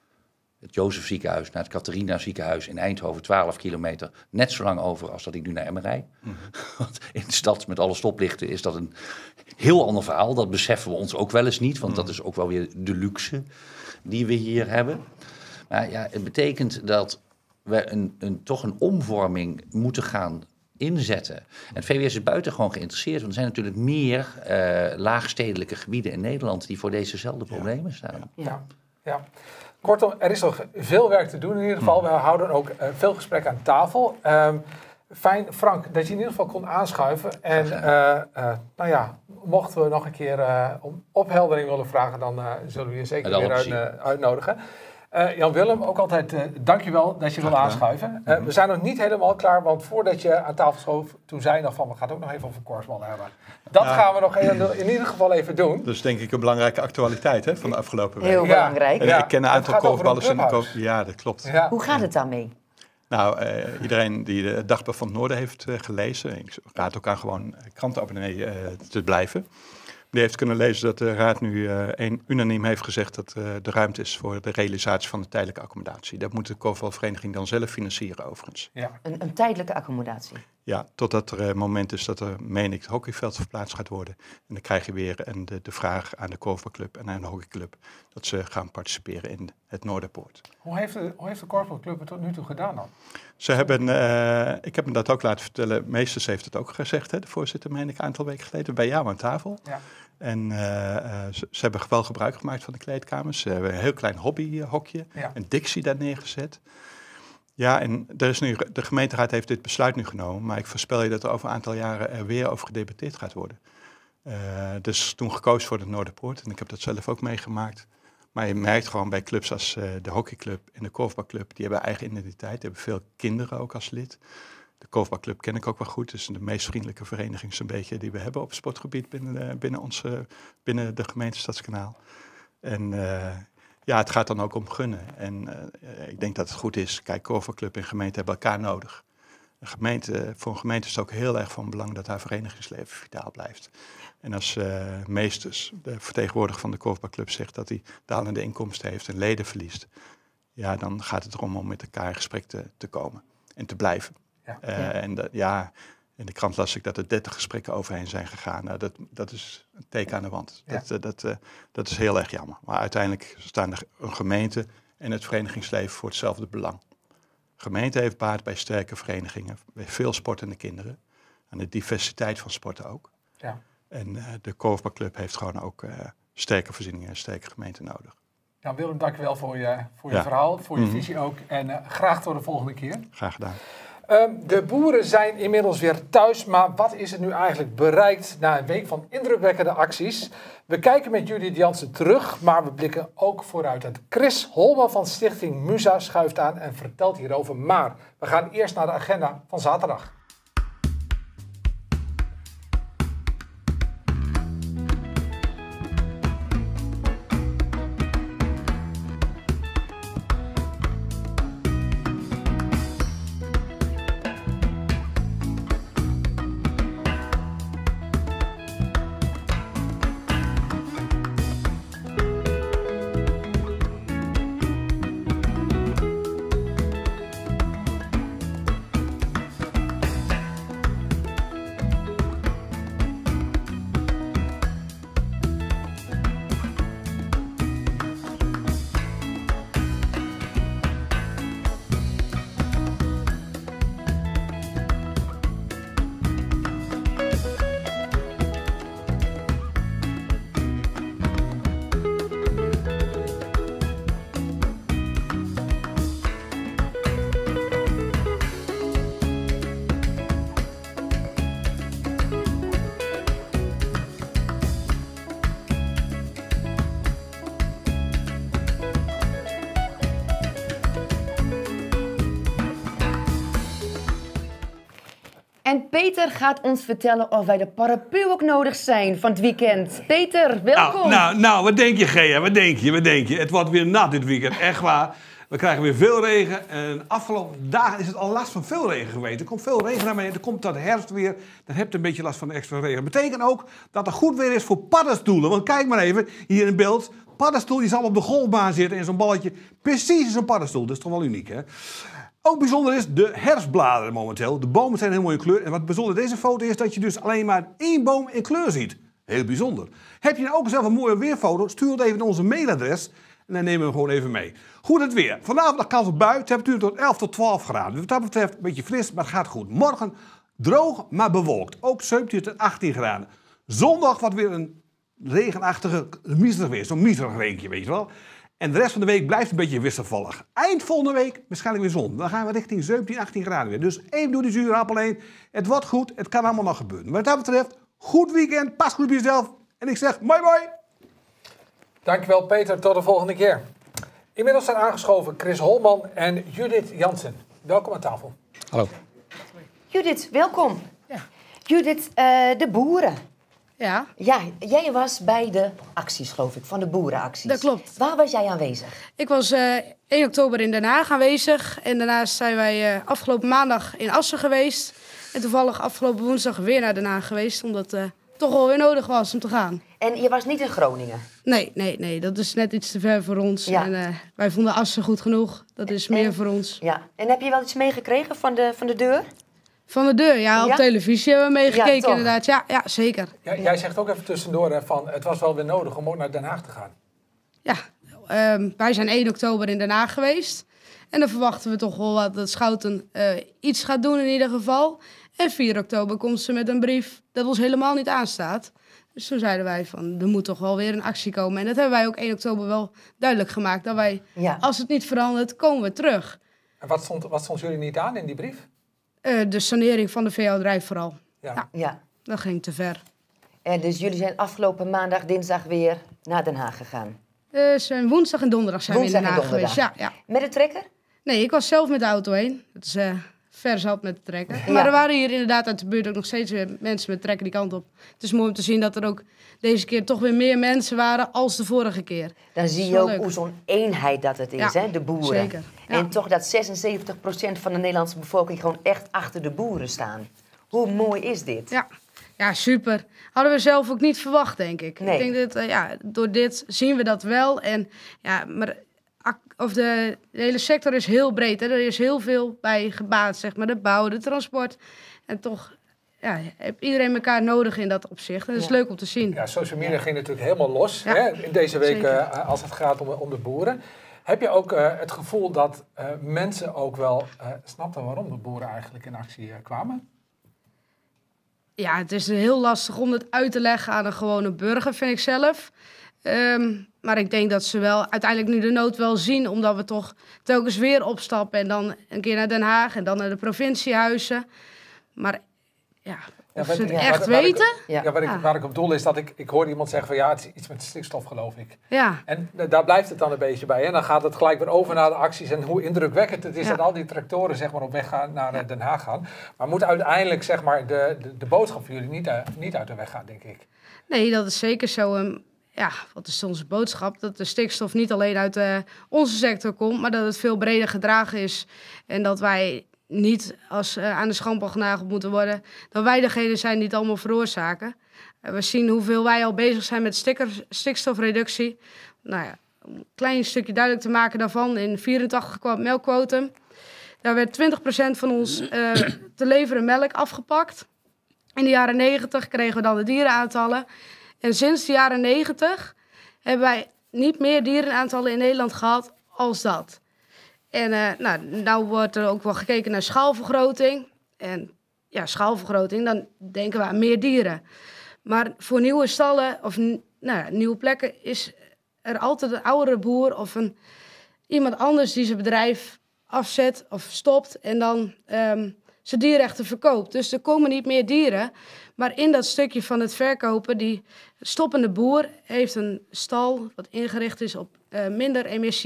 het Jozef ziekenhuis, naar het Catharina ziekenhuis in Eindhoven, twaalf kilometer, net zo lang over als dat ik nu naar Emmerij. Mm-hmm. Want in de stad met alle stoplichten is dat een heel ander verhaal. Dat beseffen we ons ook wel eens niet, want mm-hmm. dat is ook wel weer de luxe die we hier hebben. Maar ja, het betekent dat we een, een, toch een omvorming moeten gaan inzetten. En het V W S is buitengewoon geïnteresseerd, want er zijn natuurlijk meer uh, laagstedelijke gebieden in Nederland die voor dezezelfde problemen ja. staan. Ja. Ja. Ja. Kortom, er is nog veel werk te doen in ieder geval. We houden ook uh, veel gesprekken aan tafel. Um, fijn, Frank, dat je in ieder geval kon aanschuiven. En uh, uh, nou ja, mochten we nog een keer uh, om opheldering willen vragen, dan uh, zullen we je zeker weer uit, uh, uitnodigen. Uh, Jan-Willem, ook altijd uh, dankjewel dat je wil aanschuiven. Uh, we zijn nog niet helemaal klaar, want voordat je aan tafel schoof, toen zei je nog van, we gaan het ook nog even over korfbal hebben. Dat ja. gaan we nog in, in ieder geval even doen. Dat is denk ik een belangrijke actualiteit hè, van de afgelopen week. Heel belangrijk. En ja. Ik ken een aantal korfballers. In de ja, dat klopt. Ja. Hoe gaat het daarmee? Nou, uh, iedereen die de Dagblad van het Noorden heeft uh, gelezen, ik raad ook aan gewoon krantenabonnee uh, te blijven. Die heeft kunnen lezen dat de Raad nu uh, een, unaniem heeft gezegd dat uh, de ruimte is voor de realisatie van de tijdelijke accommodatie. Dat moet de korfbalvereniging dan zelf financieren overigens. Ja. Een, een tijdelijke accommodatie? Ja, totdat er een moment is dat er, meen ik, het hockeyveld verplaatst gaat worden. En dan krijg je weer een, de, de vraag aan de korfbalclub en aan de hockeyclub dat ze gaan participeren in het Noorderpoort. Hoe heeft de, hoe heeft de korfbalclub het tot nu toe gedaan dan? Ze hebben, uh, ik heb hem dat ook laten vertellen, Meesters heeft het ook gezegd, hè, de voorzitter, meen ik, een aantal weken geleden, bij jou aan tafel. Ja. En uh, uh, ze, ze hebben wel gebruik gemaakt van de kleedkamers. Ze hebben een heel klein hobbyhokje, ja. een Dixie daar neergezet. Ja, en er is nu, de gemeenteraad heeft dit besluit nu genomen, maar ik voorspel je dat er over een aantal jaren er weer over gedebatteerd gaat worden. Uh, dus toen gekozen voor het Noorderpoort, en ik heb dat zelf ook meegemaakt. Maar je merkt gewoon bij clubs als uh, de hockeyclub en de korfbalclub, die hebben eigen identiteit, die hebben veel kinderen ook als lid. De korfbalclub ken ik ook wel goed, dus de meest vriendelijke vereniging zo'n beetje die we hebben op het sportgebied binnen, uh, binnen, onze, binnen de gemeente Stadskanaal. En uh, ja, het gaat dan ook om gunnen. En uh, ik denk dat het goed is, kijk, korfbalclub en gemeente hebben elkaar nodig. Een gemeente, voor een gemeente is het ook heel erg van belang dat haar verenigingsleven vitaal blijft. En als uh, Meesters, de vertegenwoordiger van de korfbalclub, zegt dat hij dalende inkomsten heeft en leden verliest, ja, dan gaat het erom om met elkaar in gesprek te, te komen en te blijven. Ja. Uh, ja. En de, ja, in de krant las ik dat er dertig gesprekken overheen zijn gegaan. Nou, dat, dat is een teken aan de wand. Ja. Dat, uh, dat, uh, dat is heel erg jammer. Maar uiteindelijk staan er een gemeente en het verenigingsleven voor hetzelfde belang. De gemeente heeft baat bij sterke verenigingen, bij veel sportende kinderen. En de diversiteit van sporten ook. Ja. En uh, de korfbalclub heeft gewoon ook uh, sterke voorzieningen en sterke gemeenten nodig. Nou, Willem, dank je wel voor je, voor je ja. verhaal, voor je mm-hmm. visie ook. En uh, graag tot de volgende keer. Graag gedaan. Um, de boeren zijn inmiddels weer thuis, maar wat is er nu eigenlijk bereikt na een week van indrukwekkende acties? We kijken met Judith Jansen terug, maar we blikken ook vooruit. En Chris Holman van Stichting Musa schuift aan en vertelt hierover. Maar we gaan eerst naar de agenda van zaterdag. En Peter gaat ons vertellen of wij de paraplu ook nodig zijn van het weekend. Peter, welkom. Nou, nou, nou wat denk je, Gea? Wat denk je? Wat denk je? Het wordt weer nat dit weekend, echt waar. We krijgen weer veel regen. En de afgelopen dagen is het al last van veel regen geweest. Er komt veel regen naar beneden. Er komt dat herfst weer. Dan heb je een beetje last van de extra regen. Dat betekent ook dat er goed weer is voor paddenstoelen. Want kijk maar even, hier in beeld. Paddenstoel die zal op de golfbaan zitten in zo'n balletje. Precies in zo'n paddenstoel. Dat is toch wel uniek, hè? Ook bijzonder is de herfstbladeren momenteel. De bomen zijn heel mooi in kleur. En wat bijzonder deze foto is dat je dus alleen maar één boom in kleur ziet. Heel bijzonder. Heb je nou ook zelf een mooie weerfoto? Stuur het even naar onze mailadres. En dan nemen we hem gewoon even mee. Goed het weer. Vanavond de kans op bui. Temperatuur tot elf tot twaalf graden. Wat dat betreft een beetje fris, maar het gaat goed. Morgen droog, maar bewolkt. Ook zeventien tot achttien graden. Zondag wat weer een regenachtige, miserig weer. Zo'n miserig regenje, weet je wel. En de rest van de week blijft een beetje wisselvallig. Eind volgende week waarschijnlijk weer zon. Dan gaan we richting zeventien, achttien graden weer. Dus even door die zure appel heen. Het wordt goed, het kan allemaal nog gebeuren. Wat dat betreft, goed weekend, pas goed op jezelf. En ik zeg, mooi mooi. Dankjewel Peter, tot de volgende keer. Inmiddels zijn aangeschoven Chris Holman en Judith Jansen. Welkom aan tafel. Hallo. Judith, welkom. Ja. Judith, uh, de boeren. Ja. Ja, jij was bij de acties, geloof ik, van de boerenacties. Dat klopt. Waar was jij aanwezig? Ik was uh, één oktober in Den Haag aanwezig. En daarnaast zijn wij uh, afgelopen maandag in Assen geweest. En toevallig afgelopen woensdag weer naar Den Haag geweest. Omdat het uh, toch wel weer nodig was om te gaan. En je was niet in Groningen? Nee, nee, nee. Dat is net iets te ver voor ons. Ja. En uh, wij vonden Assen goed genoeg. Dat is meer en, voor ons. Ja. En heb je wel iets meegekregen van de, van de deur? Van de deur, ja, op Ja? televisie hebben we meegekeken Ja, toch? inderdaad. Ja, ja, zeker. Ja, jij zegt ook even tussendoor hè, van het was wel weer nodig om ook naar Den Haag te gaan. Ja, ehm, wij zijn één oktober in Den Haag geweest. En dan verwachten we toch wel wat dat Schouten uh, iets gaat doen in ieder geval. En vier oktober komt ze met een brief dat ons helemaal niet aanstaat. Dus toen zeiden wij van, er moet toch wel weer een actie komen. En dat hebben wij ook één oktober wel duidelijk gemaakt. Dat wij, Ja. als het niet verandert, komen we terug. En wat stond, wat stond jullie niet aan in die brief? Uh, de sanering van de veehouderij vooral. Ja. Ja. Ja. Dat ging te ver. En dus jullie zijn afgelopen maandag, dinsdag weer naar Den Haag gegaan. Uh, zijn woensdag en donderdag zijn Woensdag we en in Den Haag donderdag. geweest. Ja, ja. Met de trekker? Nee, ik was zelf met de auto heen. Het is uh, ver zat met de trekker. Ja. Maar er waren hier inderdaad uit de buurt ook nog steeds weer mensen met trekker die kant op. Het is mooi om te zien dat er ook deze keer toch weer meer mensen waren als de vorige keer. Dan zie is je wel ook leuk. hoe zo'n eenheid dat het is, Ja, hè, de boeren. zeker. Ja. En toch dat zesenzeventig procent van de Nederlandse bevolking gewoon echt achter de boeren staan. Hoe mooi is dit? Ja. ja, super. Hadden we zelf ook niet verwacht, denk ik. Nee. Ik denk dat uh, ja, door dit zien we dat wel. En ja, maar of de, de hele sector is heel breed. Hè. Er is heel veel bij gebaat, zeg maar. De bouw, de transport. En toch ja, heeft iedereen elkaar nodig in dat opzicht. En dat is Ja. leuk om te zien. Ja, social media ging natuurlijk helemaal los Ja. hè, in deze week Zeker. uh, als het gaat om, om de boeren. Heb je ook uh, het gevoel dat uh, mensen ook wel uh, snapten waarom de boeren eigenlijk in actie uh, kwamen? Ja, het is heel lastig om het uit te leggen aan een gewone burger, vind ik zelf. Um, maar ik denk dat ze wel uiteindelijk nu de nood wel zien, omdat we toch telkens weer opstappen en dan een keer naar Den Haag en dan naar de provinciehuizen. Maar ja, of wat- ze het ja, echt waar- waar ik- weten? Ja. Ja, waar, ik, Ja. waar ik op doel is dat ik, ik hoorde iemand zeggen van ja, het is iets met stikstof geloof ik. Ja, En uh, daar blijft het dan een beetje bij. En dan gaat het gelijk weer over naar de acties en hoe indrukwekkend het is Ja. dat al die tractoren zeg maar, op weg gaan naar uh, Den Haag gaan. Maar moet uiteindelijk zeg maar, de, de, de boodschap voor jullie niet, uh, niet uit de weg gaan, denk ik. nee, dat is zeker zo. Um, ja, wat is onze boodschap? Dat de stikstof niet alleen uit uh, onze sector komt, maar dat het veel breder gedragen is. En dat wij niet als uh, aan de schandpaal genageld moeten worden, dat wij degene zijn die het allemaal veroorzaken. Uh, we zien hoeveel wij al bezig zijn met sticker, stikstofreductie. Nou ja, om een klein stukje duidelijk te maken daarvan. In vierentachtig kwam het melkquotum. Daar werd twintig procent van ons uh, te leveren melk afgepakt. In de jaren negentig kregen we dan de dierenaantallen. En sinds de jaren negentig hebben wij niet meer dierenaantallen in Nederland gehad als dat. En uh, nou, nou wordt er ook wel gekeken naar schaalvergroting. En ja, schaalvergroting, dan denken we aan meer dieren. Maar voor nieuwe stallen of nou ja, nieuwe plekken is er altijd een oudere boer of een, iemand anders die zijn bedrijf afzet of stopt en dan um, zijn dierrechten verkoopt. Dus er komen niet meer dieren. Maar in dat stukje van het verkopen, die stoppende boer heeft een stal wat ingericht is op uh, minder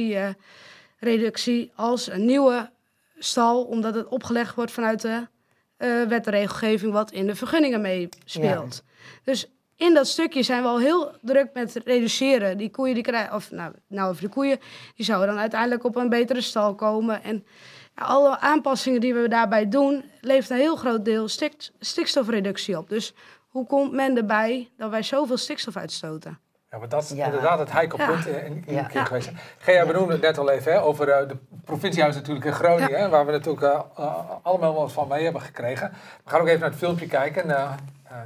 emissiereductie uh, als een nieuwe stal, omdat het opgelegd wordt vanuit de uh, wet en regelgeving wat in de vergunningen meespeelt. Ja. Dus in dat stukje zijn we al heel druk met reduceren. Die koeien die krijgen, of nou, nou over de koeien, die zouden dan uiteindelijk op een betere stal komen. En ja, alle aanpassingen die we daarbij doen, levert een heel groot deel stik, stikstofreductie op. Dus hoe komt men erbij dat wij zoveel stikstof uitstoten? Ja, maar dat is Ja. inderdaad het heikelpunt Ja. in, in Ja. keer geweest. Gea benoemde het net al even hè, over uh, de provinciehuis natuurlijk in Groningen, Ja. hè, waar we natuurlijk uh, uh, allemaal wel wat van mee hebben gekregen. We gaan ook even naar het filmpje kijken. Uh, uh,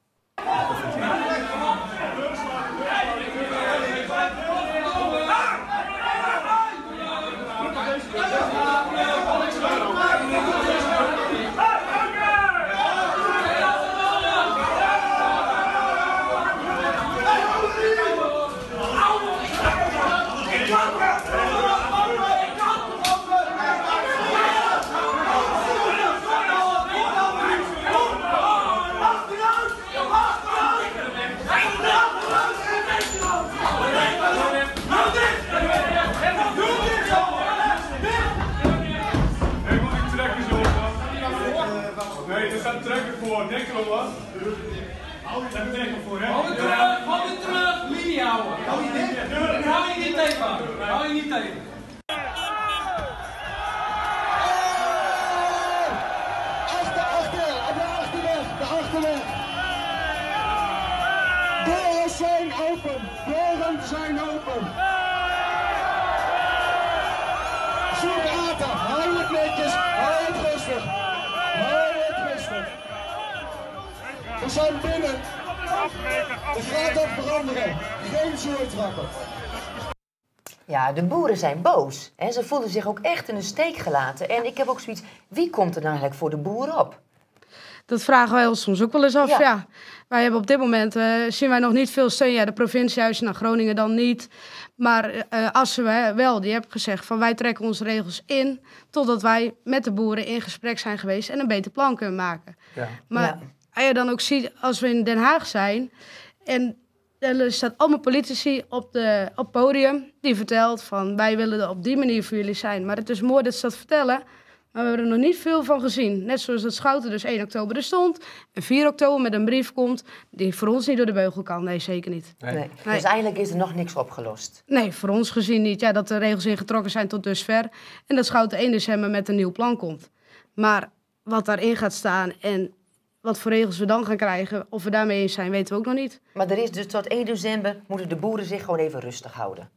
Nee, er staat trekker voor, denk erover. Hou je daar trekker voor, hè? Hou je terug, hou je terug, linie houden. Hou je niet, hou je niet tegen, hou je niet tegen. Achter, achter, op de achterweg, de achterweg. Deuren zijn open, deuren zijn open. Zoek water, hou het netjes, hou het rustig. Hou het rustig. rustig. We zijn binnen. Het gaat ook veranderen. Geen zooitrappen. Ja, de boeren zijn boos. Hè? Ze voelen zich ook echt in de steek gelaten. En ik heb ook zoiets, wie komt er nou eigenlijk voor de boeren op? Dat vragen wij ons soms ook wel eens af, ja. ja. Wij hebben op dit moment, uh, zien wij nog niet veel steun. Ja, de provinciehuizen naar Groningen dan niet. Maar uh, Assen wel, die hebben gezegd van wij trekken onze regels in... totdat wij met de boeren in gesprek zijn geweest en een beter plan kunnen maken. Ja. Maar ja. als je dan ook ziet, als we in Den Haag zijn... en er staat allemaal politici op het op podium die vertelt van... wij willen er op die manier voor jullie zijn. Maar het is mooi dat ze dat vertellen... maar we hebben er nog niet veel van gezien. Net zoals dat Schouten dus één oktober er stond... en vier oktober met een brief komt... die voor ons niet door de beugel kan. Nee, zeker niet. Nee. Nee. Nee. Dus eigenlijk is er nog niks opgelost? Nee, voor ons gezien niet. Ja, dat de regels ingetrokken zijn tot dusver... en dat Schouten één december met een nieuw plan komt. Maar wat daarin gaat staan... en wat voor regels we dan gaan krijgen... of we daarmee eens zijn, weten we ook nog niet. Maar er is dus tot één december... moeten de boeren zich gewoon even rustig houden?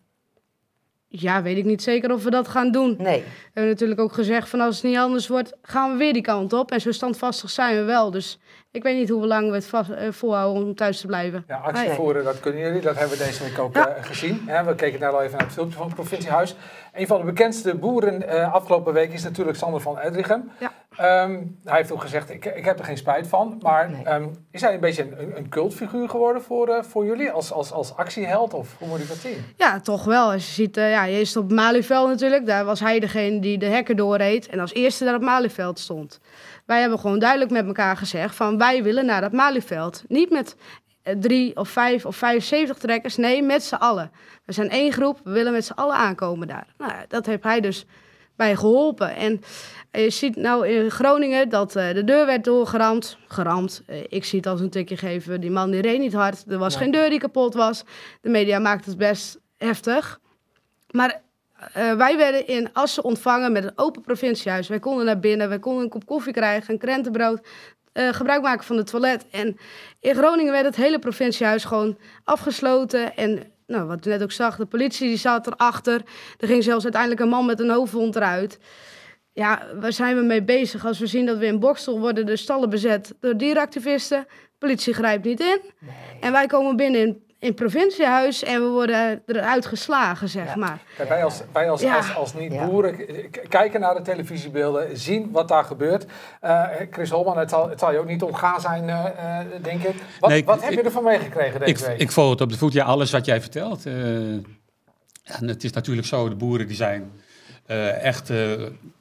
Ja, weet ik niet zeker of we dat gaan doen. Nee. We hebben natuurlijk ook gezegd van als het niet anders wordt, gaan we weer die kant op. En zo standvastig zijn we wel. Dus ik weet niet hoe lang we het vast, uh, volhouden om thuis te blijven. Ja, actie nee. voeren, dat kunnen jullie. Dat hebben we deze week ook ja. uh, gezien. Hè? We keken net al even naar het filmpje van het provinciehuis. Een van de bekendste boeren uh, afgelopen week is natuurlijk Sander van Edrichem. Ja. Um, hij heeft ook gezegd, ik, ik heb er geen spijt van. Maar nee. um, is hij een beetje een, een cultfiguur geworden voor, uh, voor jullie? Als, als, als actieheld? Of hoe moet ik dat zien? Ja, toch wel. Als je ziet, uh, ja, je is op Malieveld natuurlijk. Daar was hij degene die de hekken doorreed. En als eerste daar op Malieveld stond. Wij hebben gewoon duidelijk met elkaar gezegd van wij willen naar dat Malieveld. Niet met uh, drie of vijf of vijfenzeventig trekkers. Nee, met z'n allen. We zijn één groep. We willen met z'n allen aankomen daar. Nou, dat heeft hij dus bij geholpen. En je ziet nou in Groningen dat uh, de deur werd doorgeramd. Geramd. Uh, ik zie het als een tikje geven. Die man die reed niet hard. Er was ja. geen deur die kapot was. De media maakt het best heftig. Maar uh, wij werden in Assen ontvangen met een open provinciehuis. Wij konden naar binnen. Wij konden een kop koffie krijgen. Een krentenbrood. Uh, gebruik maken van het toilet. En in Groningen werd het hele provinciehuis gewoon afgesloten. En nou, wat je net ook zag, de politie die zat erachter. Er ging zelfs uiteindelijk een man met een hoofdwond eruit. Ja, waar zijn we mee bezig? Als we zien dat we in Bokstel worden de stallen bezet door dierenactivisten. De politie grijpt niet in. Nee. En wij komen binnen in, in het provinciehuis en we worden eruit geslagen, zeg ja. maar. Kijk, wij als, wij als, ja. als, als niet-boeren ja. kijken naar de televisiebeelden, zien wat daar gebeurt. Uh, Chris Holman, het zal, het zal je ook niet ontgaan zijn, uh, uh, denk ik. Wat, nee, wat ik, heb je ervan meegekregen deze ik, week? Ik volg het op de voet. Ja, alles wat jij vertelt. Uh, en het is natuurlijk zo, de boeren die zijn uh, echt... Uh,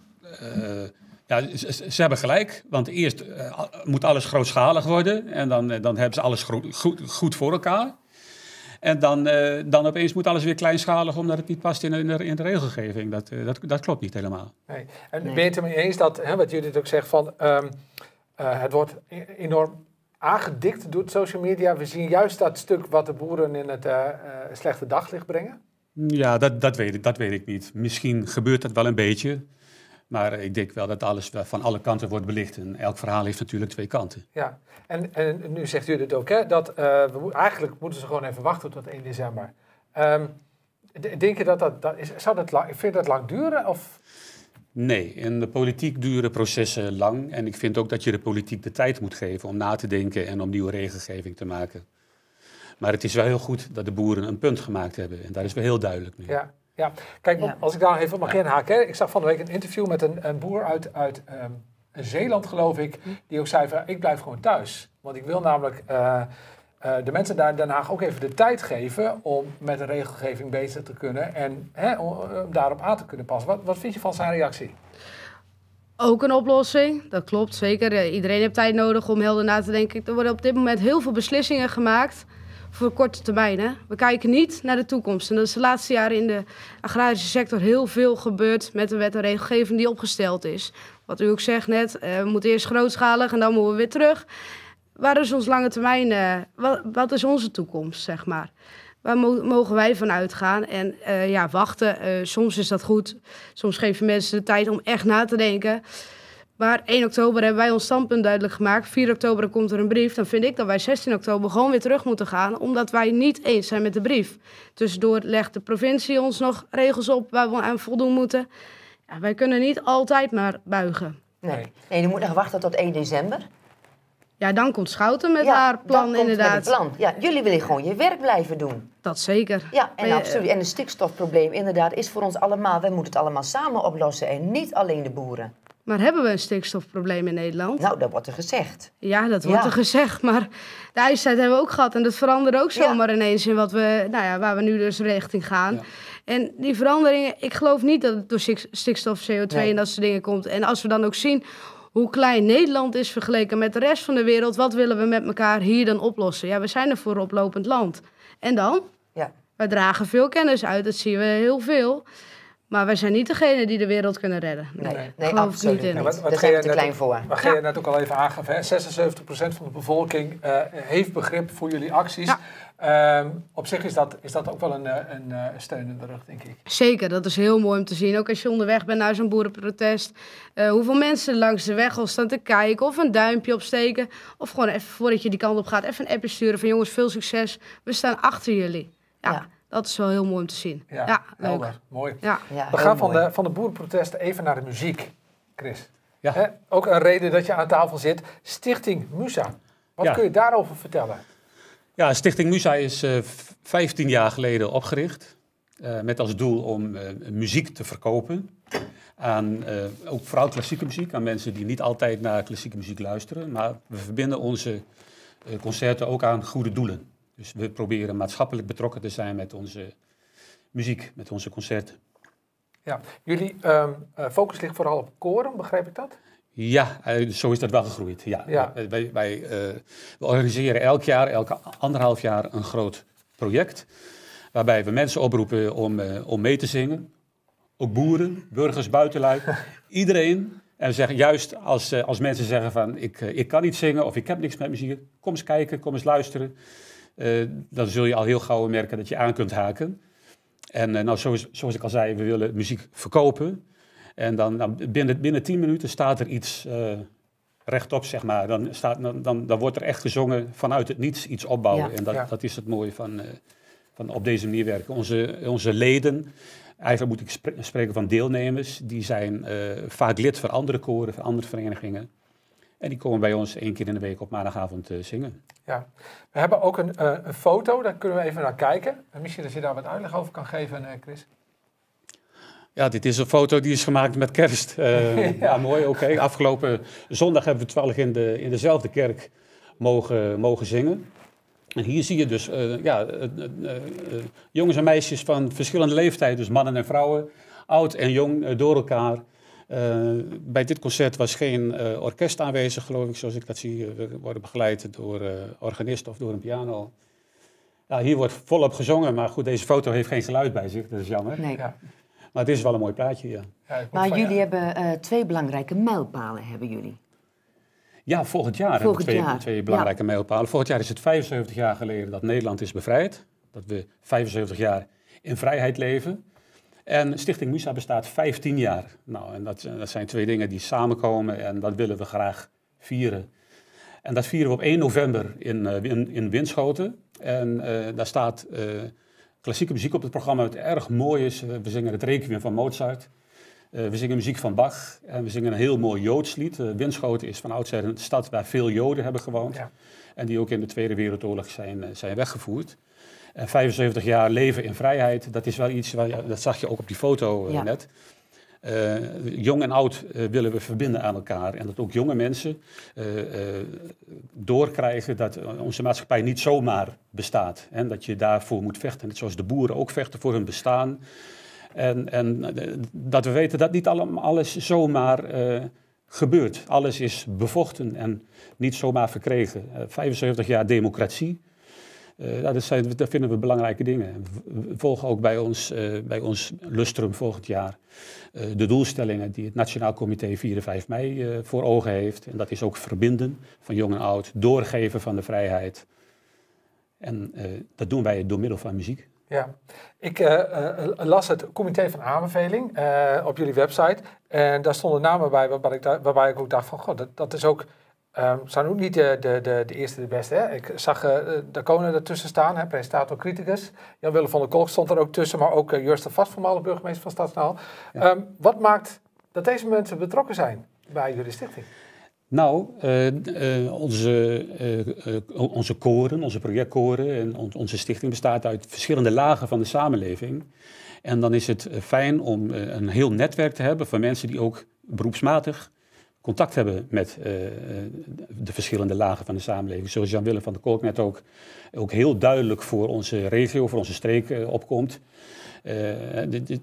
Uh, ja, ze, ze hebben gelijk, want eerst uh, moet alles grootschalig worden en dan, uh, dan hebben ze alles goed, goed, goed voor elkaar. En dan, uh, dan opeens moet alles weer kleinschalig omdat het niet past in de, in de regelgeving. Dat, uh, dat, dat klopt niet helemaal. Nee. En ben je het ermee eens dat, hè, wat Judith ook zegt, van, um, uh, het wordt enorm aangedikt door social media. We zien juist dat stuk wat de boeren in het uh, uh, slechte daglicht brengen? Ja, dat, dat, weet ik, dat weet ik niet. Misschien gebeurt dat wel een beetje. Maar ik denk wel dat alles van alle kanten wordt belicht. En elk verhaal heeft natuurlijk twee kanten. Ja, en, en nu zegt u het ook, hè, dat uh, we, eigenlijk moeten ze gewoon even wachten tot één december. Um, denk je dat dat, dat is, zou dat lang, vind je dat lang duren? Of? Nee, in de politiek duren processen lang. En ik vind ook dat je de politiek de tijd moet geven om na te denken en om nieuwe regelgeving te maken. Maar het is wel heel goed dat de boeren een punt gemaakt hebben. En daar is wel heel duidelijk mee. Ja. Ja, kijk, ja. als ik daar even mag inhaken. Hè. Ik zag van de week een interview met een, een boer uit, uit um, Zeeland, geloof ik. Die ook zei van, ik blijf gewoon thuis. Want ik wil namelijk uh, uh, de mensen daar in Den Haag ook even de tijd geven om met de regelgeving bezig te kunnen. En hè, om, om daarop aan te kunnen passen. Wat, wat vind je van zijn reactie? Ook een oplossing, dat klopt zeker. Iedereen heeft tijd nodig om helder na te denken. Er worden op dit moment heel veel beslissingen gemaakt voor korte termijn. Hè? We kijken niet naar de toekomst. En dat is de laatste jaren in de agrarische sector heel veel gebeurd met de wet en regelgeving die opgesteld is. Wat u ook zegt net, uh, we moeten eerst grootschalig en dan moeten we weer terug. Waar is ons lange termijn, uh, wat, wat is onze toekomst, zeg maar? Waar mo- mogen wij van uitgaan? En uh, ja, wachten, uh, soms is dat goed. Soms geven mensen de tijd om echt na te denken. Maar één oktober hebben wij ons standpunt duidelijk gemaakt. vier oktober komt er een brief. Dan vind ik dat wij zestien oktober gewoon weer terug moeten gaan. Omdat wij niet eens zijn met de brief. Tussendoor legt de provincie ons nog regels op waar we aan voldoen moeten. Ja, wij kunnen niet altijd maar buigen. Nee, nee, je moet nog wachten tot één december. Ja, dan komt Schouten met Ja, haar dan plan komt inderdaad. met het plan. Ja, jullie willen gewoon je werk blijven doen. Dat zeker. Ja, en Maar, absoluut. En het stikstofprobleem inderdaad is voor ons allemaal. Wij moeten het allemaal samen oplossen en niet alleen de boeren. Maar hebben we een stikstofprobleem in Nederland? Nou, dat wordt er gezegd. Ja, dat wordt Ja. er gezegd. Maar de ijstijd hebben we ook gehad. En dat veranderde ook zomaar ineens in wat we, nou ja, waar we nu dus richting gaan. Ja. En die veranderingen, ik geloof niet dat het door stik- stikstof, C O twee Nee. en dat soort dingen komt. En als we dan ook zien hoe klein Nederland is vergeleken met de rest van de wereld, wat willen we met elkaar hier dan oplossen? Ja, we zijn een vooroplopend land. En dan? Ja. We dragen veel kennis uit, dat zien we heel veel. Maar wij zijn niet degene die de wereld kunnen redden. Nee, Nee, nee geloof ik absoluut niet in. niet. wat, wat Daar Gea zijn we te net klein ook- voor. Wat Gea net ook al even aangaf, hè? zesenzeventig procent van de bevolking uh, heeft begrip voor jullie acties. Um, op zich is dat, is dat ook wel een, uh, een uh, steun in de rug, denk ik. Zeker, dat is heel mooi om te zien. Ook als je onderweg bent naar zo'n boerenprotest. Uh, hoeveel mensen langs de weg al staan te kijken. Of een duimpje opsteken. Of gewoon even voordat je die kant op gaat. Even een appje sturen van jongens, veel succes. We staan achter jullie. Ja, Ja. dat is wel heel mooi om te zien. Ja, Ja, leuk. helder, mooi. Ja. Ja, We heel gaan van mooi. de, van de boerenprotesten even naar de muziek, Chris. Ja. Hè? Ook een reden dat je aan tafel zit. Stichting Musa. Wat Ja. kun je daarover vertellen? Ja, Stichting Musa is uh, vijftien jaar geleden opgericht. Uh, met als doel om uh, muziek te verkopen. Aan, uh, ook vooral klassieke muziek, aan mensen die niet altijd naar klassieke muziek luisteren. Maar we verbinden onze uh, concerten ook aan goede doelen. Dus we proberen maatschappelijk betrokken te zijn met onze muziek, met onze concerten. Ja, jullie um, uh, focus ligt vooral op koren, begrijp ik dat? Ja, uh, zo is dat wel gegroeid. Ja. Ja. Uh, wij, wij uh, we organiseren elk jaar, elke anderhalf jaar een groot project. Waarbij we mensen oproepen om, uh, om mee te zingen. Ook boeren, burgers, buitenlui, iedereen. En we zeggen juist als, uh, als mensen zeggen van ik, uh, ik kan niet zingen of ik heb niks met muziek. Kom eens kijken, kom eens luisteren. Uh, dan zul je al heel gauw merken dat je aan kunt haken. En uh, nou, zoals, zoals ik al zei, we willen muziek verkopen. En dan nou, binnen, binnen tien minuten staat er iets uh, rechtop, zeg maar. Dan, staat, dan, dan, dan wordt er echt gezongen vanuit het niets, iets opbouwen. Ja. En dat, Ja. dat is het mooie van, uh, van op deze manier werken. Onze, onze leden, eigenlijk moet ik spre- spreken van deelnemers, die zijn uh, vaak lid van andere koren, van andere verenigingen. En die komen bij ons één keer in de week op maandagavond uh, zingen. Ja. We hebben ook een, uh, een foto, daar kunnen we even naar kijken. En misschien dat je daar wat uitleg over kan geven, uh, Chris. Ja, dit is een foto die is gemaakt met kerst. Uh, ja. ja, mooi, oké. Okay. Afgelopen zondag hebben we toevallig in, de, in dezelfde kerk mogen, mogen zingen. En hier zie je dus uh, ja, uh, uh, uh, jongens en meisjes van verschillende leeftijden, dus mannen en vrouwen, oud en jong, uh, door elkaar. Uh, bij dit concert was geen uh, orkest aanwezig, geloof ik, zoals ik dat zie. We worden begeleid door uh, organisten of door een piano. Ja, hier wordt volop gezongen, maar goed, deze foto heeft geen geluid bij zich, dat is jammer. Nee. Ja. Maar het is wel een mooi plaatje, ja. Ja, ik moet Maar van- jullie ja. hebben uh, twee belangrijke mijlpalen, hebben jullie. Ja, volgend jaar hebben we Volgend twee, jaar, twee belangrijke mijlpalen. Volgend jaar is het vijfenzeventig jaar geleden dat Nederland is bevrijd. Dat we vijfenzeventig jaar in vrijheid leven. En Stichting Musa bestaat vijftien jaar. Nou, en dat, dat zijn twee dingen die samenkomen en dat willen we graag vieren. En dat vieren we op één november in, uh, in, in Winschoten. En uh, daar staat uh, klassieke muziek op het programma, wat erg mooi is. Uh, we zingen het Requiem van Mozart. Uh, we zingen muziek van Bach en we zingen een heel mooi Joods lied. Uh, Winschoten is van oudsher een stad waar veel Joden hebben gewoond. Ja. En die ook in de Tweede Wereldoorlog zijn, uh, zijn weggevoerd. En vijfenzeventig jaar leven in vrijheid, dat is wel iets, waar, ja, dat zag je ook op die foto uh, Ja. net. Uh, jong en oud uh, willen we verbinden aan elkaar. En dat ook jonge mensen uh, uh, doorkrijgen dat onze maatschappij niet zomaar bestaat. En dat je daarvoor moet vechten. Net zoals de boeren ook vechten voor hun bestaan. En, en uh, dat we weten dat niet allemaal alles zomaar uh, gebeurt. Alles is bevochten en niet zomaar verkregen. Uh, vijfenzeventig jaar democratie. Uh, dat, zijn, dat vinden we belangrijke dingen. We volgen ook bij ons, uh, bij ons Lustrum volgend jaar uh, de doelstellingen die het Nationaal Comité vier en vijf mei uh, voor ogen heeft. En dat is ook verbinden van jong en oud, doorgeven van de vrijheid. En uh, dat doen wij door middel van muziek. Ja, ik uh, uh, las het comité van aanbeveling uh, op jullie website. En daar stonden namen bij waarbij ik, da- waarbij ik ook dacht van, god, dat, dat is ook... Um, zijn ook niet de, de, de, de eerste de beste. Hè? Ik zag uh, de Koning ertussen staan, hè, presentator criticus. Jan-Willem van der Kolk stond er ook tussen, maar ook uh, Jurst de Vast, voormalig burgemeester van Stadskanaal. Ja. Um, wat maakt dat deze mensen betrokken zijn bij jullie stichting? Nou, uh, uh, onze, uh, uh, onze koren, onze projectkoren en on, onze stichting bestaat uit verschillende lagen van de samenleving. En dan is het fijn om uh, een heel netwerk te hebben van mensen die ook beroepsmatig contact hebben met uh, de verschillende lagen van de samenleving. Zoals Jan-Willem van der Kolk net ook, ook heel duidelijk voor onze regio, voor onze streek uh, opkomt. Uh,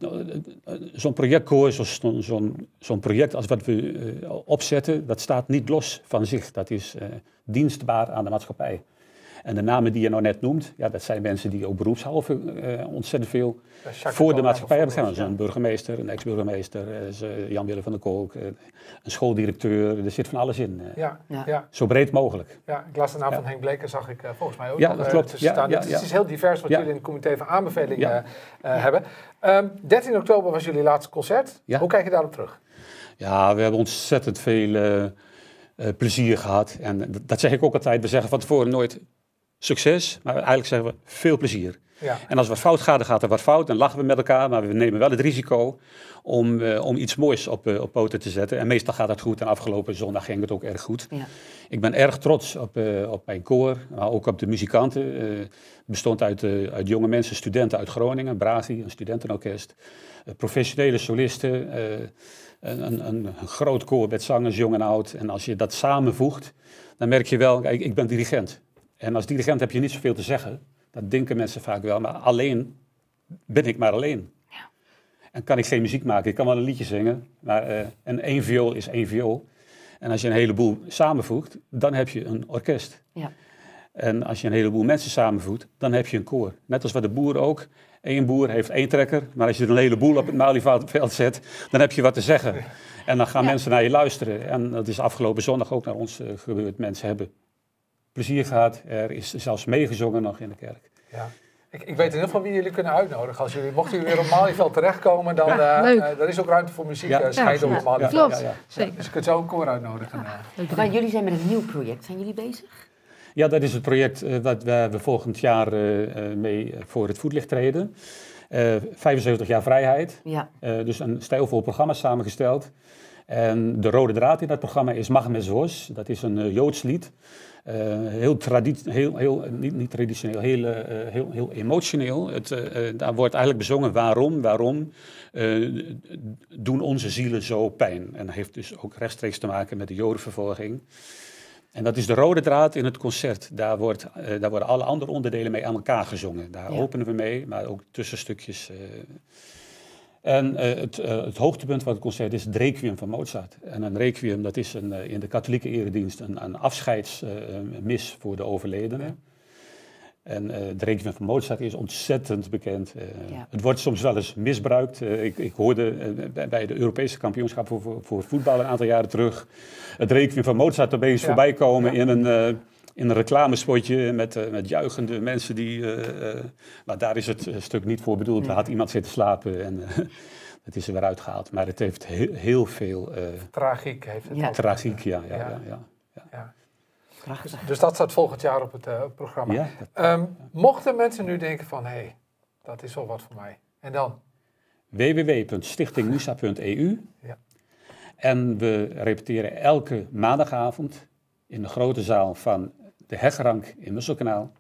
zo'n projectkoor, zo'n zo zo project als wat we uh, opzetten, dat staat niet los van zich. Dat is uh, dienstbaar aan de maatschappij. En de namen die je nou net noemt, ja, dat zijn mensen die ook beroepshalve uh, ontzettend veel ja, voor de maatschappij hebben gedaan. Zo'n burgemeester, een ex-burgemeester, uh, Jan-Willem van der Kolk, uh, een schooldirecteur, er zit van alles in. Uh, ja, ja. Ja. Zo breed mogelijk. Ja, ik las de naam ja. van Henk Bleker, zag ik uh, volgens mij ook. Ja, nog, dat uh, klopt. Ja, staan. ja, het, ja. het is heel divers wat ja. jullie in het comité van aanbevelingen ja. uh, uh, hebben. Um, dertien oktober was jullie laatste concert. Ja. Hoe kijk je daarop terug? Ja, we hebben ontzettend veel uh, uh, plezier gehad. En dat zeg ik ook altijd. We zeggen van tevoren nooit succes, maar eigenlijk zeggen we veel plezier. Ja. En als wat fout gaat, dan gaat er wat fout. Dan lachen we met elkaar, maar we nemen wel het risico om, uh, om iets moois op, uh, op poten te zetten. En meestal gaat dat goed. En afgelopen zondag ging het ook erg goed. Ja. Ik ben erg trots op, uh, op mijn koor, maar ook op de muzikanten. Uh, het bestond uit, uh, uit jonge mensen, studenten uit Groningen, Brazi, een studentenorkest. Uh, professionele solisten, uh, een, een, een groot koor met zangers, jong en oud. En als je dat samenvoegt, dan merk je wel, kijk, ik ben dirigent. En als dirigent heb je niet zoveel te zeggen. Dat denken mensen vaak wel, maar alleen ben ik maar alleen. Ja. En kan ik geen muziek maken. Ik kan wel een liedje zingen, maar uh, en één viool is één viool. En als je een heleboel samenvoegt, dan heb je een orkest. Ja. En als je een heleboel mensen samenvoegt, dan heb je een koor. Net als wat de boer ook. Eén boer heeft één trekker, maar als je er een heleboel op het Malieveld zet, dan heb je wat te zeggen. En dan gaan ja. mensen naar je luisteren. En dat is afgelopen zondag ook naar ons uh, gebeurd. Mensen hebben plezier gehad. Er is zelfs meegezongen nog in de kerk. Ja. Ik, ik weet in ieder geval wie jullie kunnen uitnodigen. Als jullie, mochten jullie weer op Malieveld terechtkomen, dan ja, uh, uh, er is ook ruimte voor muziek. Ja. Uh, schijnt ja, op ja. Malieveld. Klopt, ja, ja. Zeker. Dus je kunt zo een koor uitnodigen. Ja. Maar jullie zijn met een nieuw project. Zijn jullie bezig? Ja, dat is het project uh, wat we volgend jaar uh, uh, mee voor het voetlicht treden. Uh, vijfenzeventig jaar vrijheid. Ja. Uh, dus een stijlvol programma samengesteld. En de rode draad in dat programma is Mag met Zos. Dat is een uh, Joods lied. Uh, heel, traditie, heel, heel niet, niet traditioneel, heel, uh, heel, heel emotioneel. Het, uh, daar wordt eigenlijk bezongen waarom, waarom uh, doen onze zielen zo pijn. En dat heeft dus ook rechtstreeks te maken met de Jodenvervolging. En dat is de rode draad in het concert. Daar, wordt, uh, daar worden alle andere onderdelen mee aan elkaar gezongen. Daar ja. openen we mee, maar ook tussenstukjes. Uh, En uh, het, uh, het hoogtepunt van het concert is het Requiem van Mozart. En een Requiem, dat is een, uh, in de katholieke eredienst een, een afscheidsmis uh, voor de overledenen. En uh, het Requiem van Mozart is ontzettend bekend. Uh, ja. Het wordt soms wel eens misbruikt. Uh, ik, ik hoorde uh, bij de Europese kampioenschap voor, voor, voor voetbal een aantal jaren terug het Requiem van Mozart opeens ja. voorbij komen ja. in een... Uh, in een reclamespotje met, uh, met juichende mensen die... Uh, uh, maar daar is het uh, stuk niet voor bedoeld. Daar had iemand zitten slapen en uh, het is er weer uitgehaald. Maar het heeft heel, heel veel... Uh, tragiek heeft het ja. Tragiek, ja. ja, ja. ja, ja, ja. ja. Dus, dus dat staat volgend jaar op het uh, programma. Ja, dat, um, ja. Mochten mensen nu denken van... hé, hey, dat is wel wat voor mij. En dan? w w w punt stichting musa punt e u. Ja. En we repeteren elke maandagavond... in de grote zaal van... de Heggerank in Musselkanaal.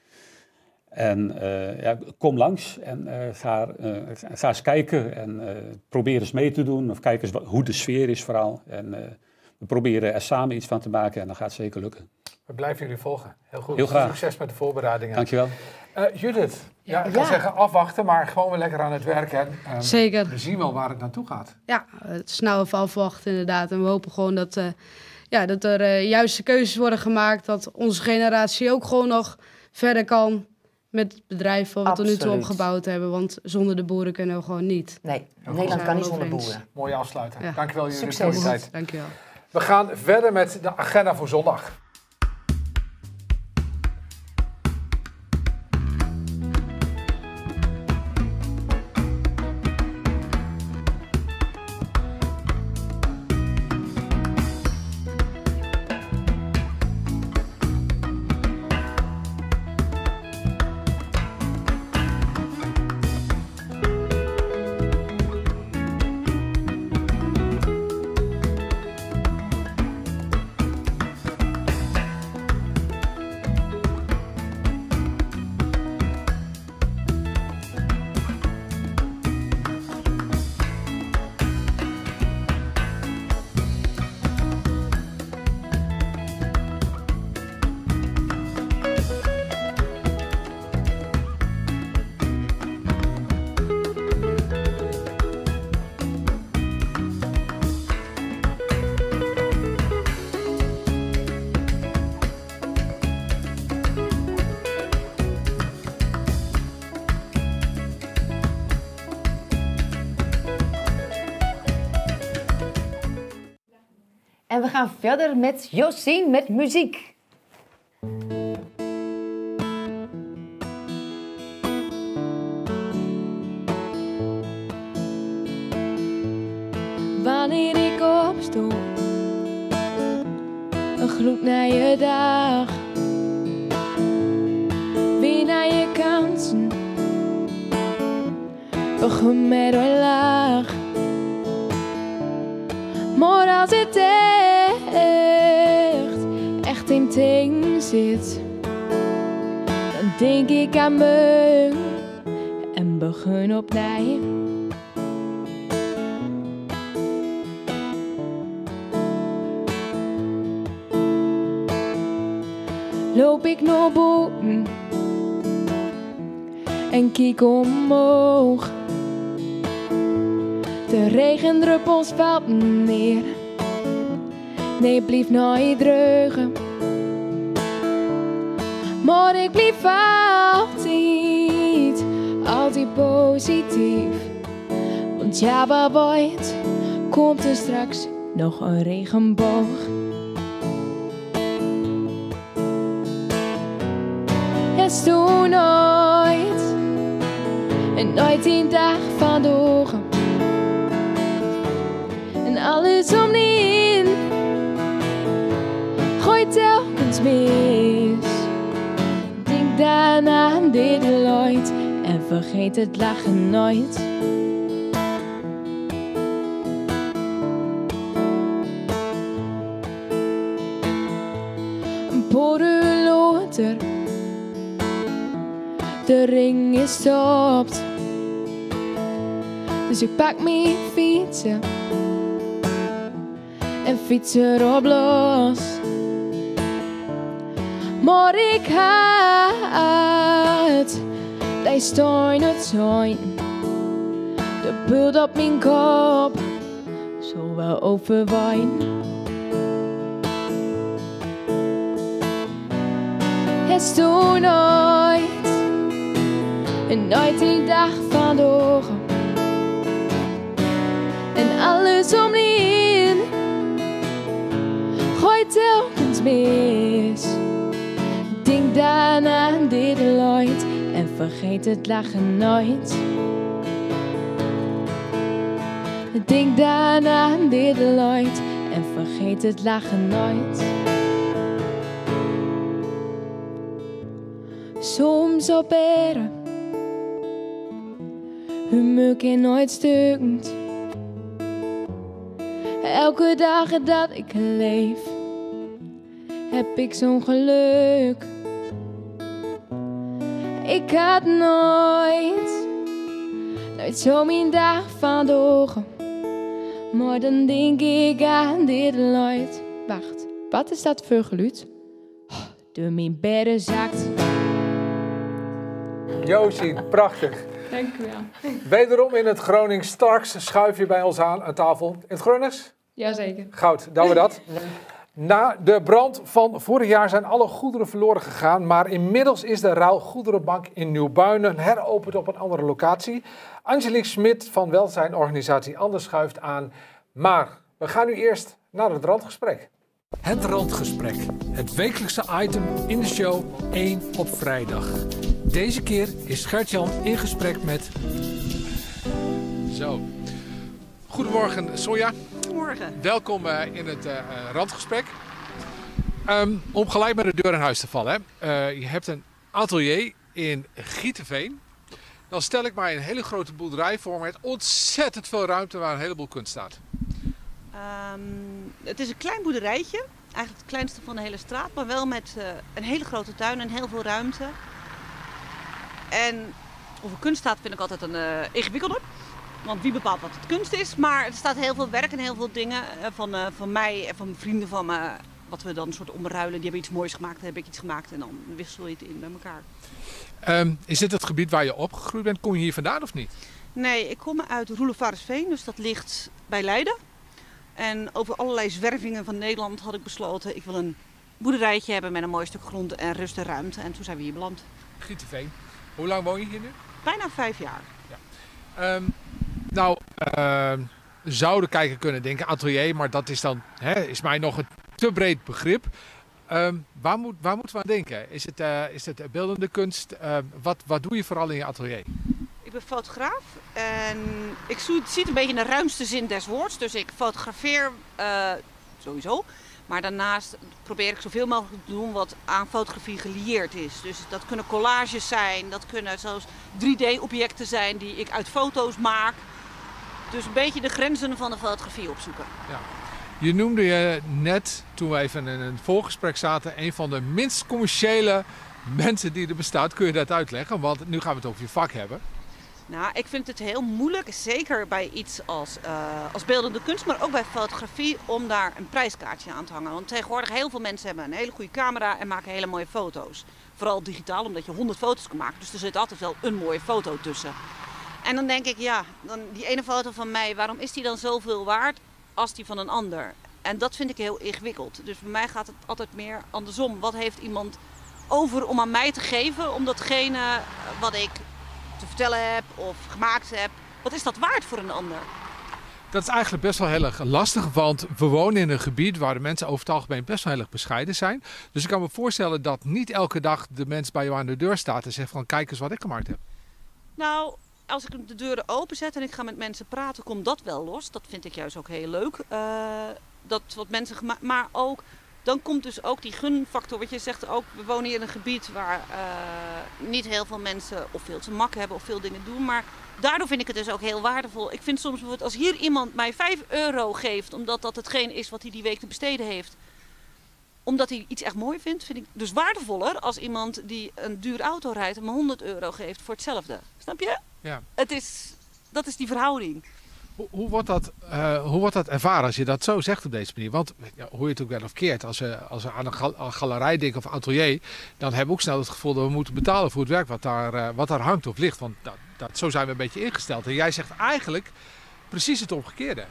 En uh, ja, kom langs en uh, ga, uh, ga eens kijken en uh, probeer eens mee te doen. Of kijk eens wat, hoe de sfeer is vooral. En uh, we proberen er samen iets van te maken en dan gaat het zeker lukken. We blijven jullie volgen. Heel goed. Heel graag. Succes met de voorbereidingen. Dankjewel. Uh, Judith, ja, ik ja. kan zeggen afwachten, maar gewoon weer lekker aan het werk. En, um, zeker. We zien wel waar het naartoe gaat. Ja, het is nou even afwachten inderdaad. En we hopen gewoon dat... Uh, Ja, dat er uh, juiste keuzes worden gemaakt. Dat onze generatie ook gewoon nog verder kan met het bedrijf wat Absoluut. we tot nu toe opgebouwd hebben. Want zonder de boeren kunnen we gewoon niet. Nee, Nederland kan niet zonder boeren. Mooie afsluiter. Ja. Dankjewel jullie Succes. voor de tijd. Dankjewel. We gaan verder met de agenda voor zondag. En we gaan verder met Josien met muziek. Wanneer ik opstond, een gloed naar je dag, weer naar je kansen, begon met een lach. Maar als het echt, echt in ting zit, dan denk ik aan me en begin opnieuw. Loop ik naar boven en kijk omhoog. De regendruppels vallen neer. Nee, blijf nooit drukken. Maar ik blijf altijd, altijd positief. Want ja, wat ooit komt er straks nog een regenboog. Het is toen nooit, en nooit een dag van de ogen. En alles om niet in, gooit telkens mis. Denk daarna aan dit nooit en vergeet het lachen nooit. Een paar uur later, de ring is stopt. Dus ik pak mijn fietsen en fiets erop los. Maar ik haat, die staan het zijn. De bult op mijn kop, zo wel overwijn. Het is toen nooit, en nooit die dag van de ogen. En alles om niet in, gooit telkens mis. Denk daarna aan dit nooit en vergeet het lachen nooit. Denk daarna aan dit nooit en vergeet het lachen nooit. Soms op ere, humeur kan nooit stukt. Elke dag dat ik leef, heb ik zo'n geluk. Ik had nooit, nooit zo mijn dag van de ogen. Maar dan denk ik aan dit nooit. Wacht, wat is dat voor geluid? Oh, door mijn bedden zakt. Josien, prachtig. Dank u wel. Wederom in het Gronings. Straks schuif je bij ons aan aan tafel. In het Gronings? Jazeker. Goud, doen we dat. Na de brand van vorig jaar zijn alle goederen verloren gegaan, maar inmiddels is de Ruil Goederenbank in Nieuwbuinen heropend op een andere locatie. Angelique Smit van welzijnorganisatie Anders schuift aan, maar we gaan nu eerst naar het randgesprek. Het randgesprek, het wekelijkse item in de show één op vrijdag. Deze keer is Gert-Jan in gesprek met... Zo. Goedemorgen Sonja. Goedemorgen. Welkom uh, in het uh, randgesprek. Um, om gelijk met de deur in huis te vallen. Hè. Uh, je hebt een atelier in Gieteveen. Dan stel ik mij een hele grote boerderij voor met ontzettend veel ruimte waar een heleboel kunst staat. Um, het is een klein boerderijtje. Eigenlijk het kleinste van de hele straat. Maar wel met uh, een hele grote tuin en heel veel ruimte. En of er kunst staat vind ik altijd een uh, ingewikkelder. Want wie bepaalt wat het kunst is. Maar er staat heel veel werk en heel veel dingen uh, van, uh, van mij en van vrienden van me. Wat we dan een soort omruilen. Die hebben iets moois gemaakt, dan heb ik iets gemaakt. En dan wissel je het in bij elkaar. Um, is dit het gebied waar je opgegroeid bent? Kom je hier vandaan of niet? Nee, ik kom uit Roelofarenveen. Dus dat ligt bij Leiden. En over allerlei zwervingen van Nederland had ik besloten. Ik wil een boerderijtje hebben met een mooi stuk grond en rust en ruimte. En toen zijn we hier beland. Gieteveen. Hoe lang woon je hier nu? Bijna vijf jaar. Ja. Um, nou, uh, zouden kijken kunnen denken atelier, maar dat is dan hè, is mij nog een te breed begrip. Um, waar, moet, waar moeten we aan denken? Is het, uh, is het beeldende kunst? Uh, wat, wat doe je vooral in je atelier? Ik ben fotograaf en ik zie het een beetje in de ruimste zin des woords. Dus ik fotografeer uh, sowieso. Maar daarnaast probeer ik zoveel mogelijk te doen wat aan fotografie gelieerd is. Dus dat kunnen collages zijn, dat kunnen zelfs drie D-objecten zijn die ik uit foto's maak. Dus een beetje de grenzen van de fotografie opzoeken. Ja. Je noemde je net, toen we even in een voorgesprek zaten, een van de minst commerciële mensen die er bestaat. Kun je dat uitleggen? Want nu gaan we het over je vak hebben. Nou, ik vind het heel moeilijk, zeker bij iets als, uh, als beeldende kunst, maar ook bij fotografie, om daar een prijskaartje aan te hangen. Want tegenwoordig heel veel mensen hebben een hele goede camera en maken hele mooie foto's. Vooral digitaal, omdat je honderd foto's kan maken. Dus er zit altijd wel een mooie foto tussen. En dan denk ik, ja, dan die ene foto van mij, waarom is die dan zoveel waard als die van een ander? En dat vind ik heel ingewikkeld. Dus bij mij gaat het altijd meer andersom. Wat heeft iemand over om aan mij te geven, om datgene wat ik te vertellen heb of gemaakt heb, wat is dat waard voor een ander? Dat is eigenlijk best wel heel erg lastig, want we wonen in een gebied waar de mensen over het algemeen best wel heel erg bescheiden zijn. Dus ik kan me voorstellen dat niet elke dag de mens bij jou aan de deur staat en zegt van kijk eens wat ik gemaakt heb. Nou, als ik de deuren openzet en ik ga met mensen praten, komt dat wel los. Dat vind ik juist ook heel leuk. Uh, dat wat mensen gemaakt, maar ook dan komt dus ook die gunfactor. Wat je zegt ook, we wonen hier in een gebied waar uh, niet heel veel mensen of veel te mak hebben of veel dingen doen. Maar daardoor vind ik het dus ook heel waardevol. Ik vind soms bijvoorbeeld als hier iemand mij vijf euro geeft, omdat dat hetgeen is wat hij die week te besteden heeft, omdat hij iets echt mooi vindt, vind ik dus waardevoller als iemand die een dure auto rijdt en me honderd euro geeft voor hetzelfde. Snap je? Ja. Het is, dat is die verhouding. Hoe, hoe, wordt dat, uh, hoe wordt dat ervaren als je dat zo zegt op deze manier? Want ja, hoe je het ook wel of keert, als we, als we aan een gal, galerij denken of atelier, dan hebben we ook snel het gevoel dat we moeten betalen voor het werk wat daar, uh, wat daar hangt of ligt. Want dat, dat, zo zijn we een beetje ingesteld. En jij zegt eigenlijk precies het omgekeerde.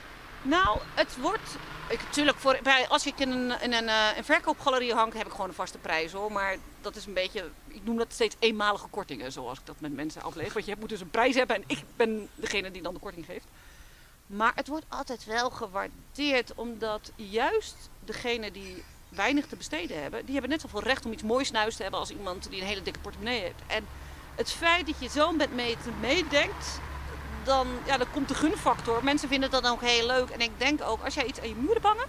Nou, het wordt, ik, natuurlijk, voor, bij, als ik in een, in een, uh, een verkoopgalerie hang, heb ik gewoon een vaste prijs hoor. Maar dat is een beetje, ik noem dat steeds eenmalige kortingen, zoals ik dat met mensen afleef. Want je moet dus een prijs hebben en ik ben degene die dan de korting geeft. Maar het wordt altijd wel gewaardeerd, omdat juist degene die weinig te besteden hebben, die hebben net zoveel recht om iets moois in huis te hebben als iemand die een hele dikke portemonnee heeft. En het feit dat je zo met mee meedenkt, dan, ja, dan komt de gunfactor. Mensen vinden dat dan ook heel leuk. En ik denk ook, als jij iets aan je muur hebt hangen,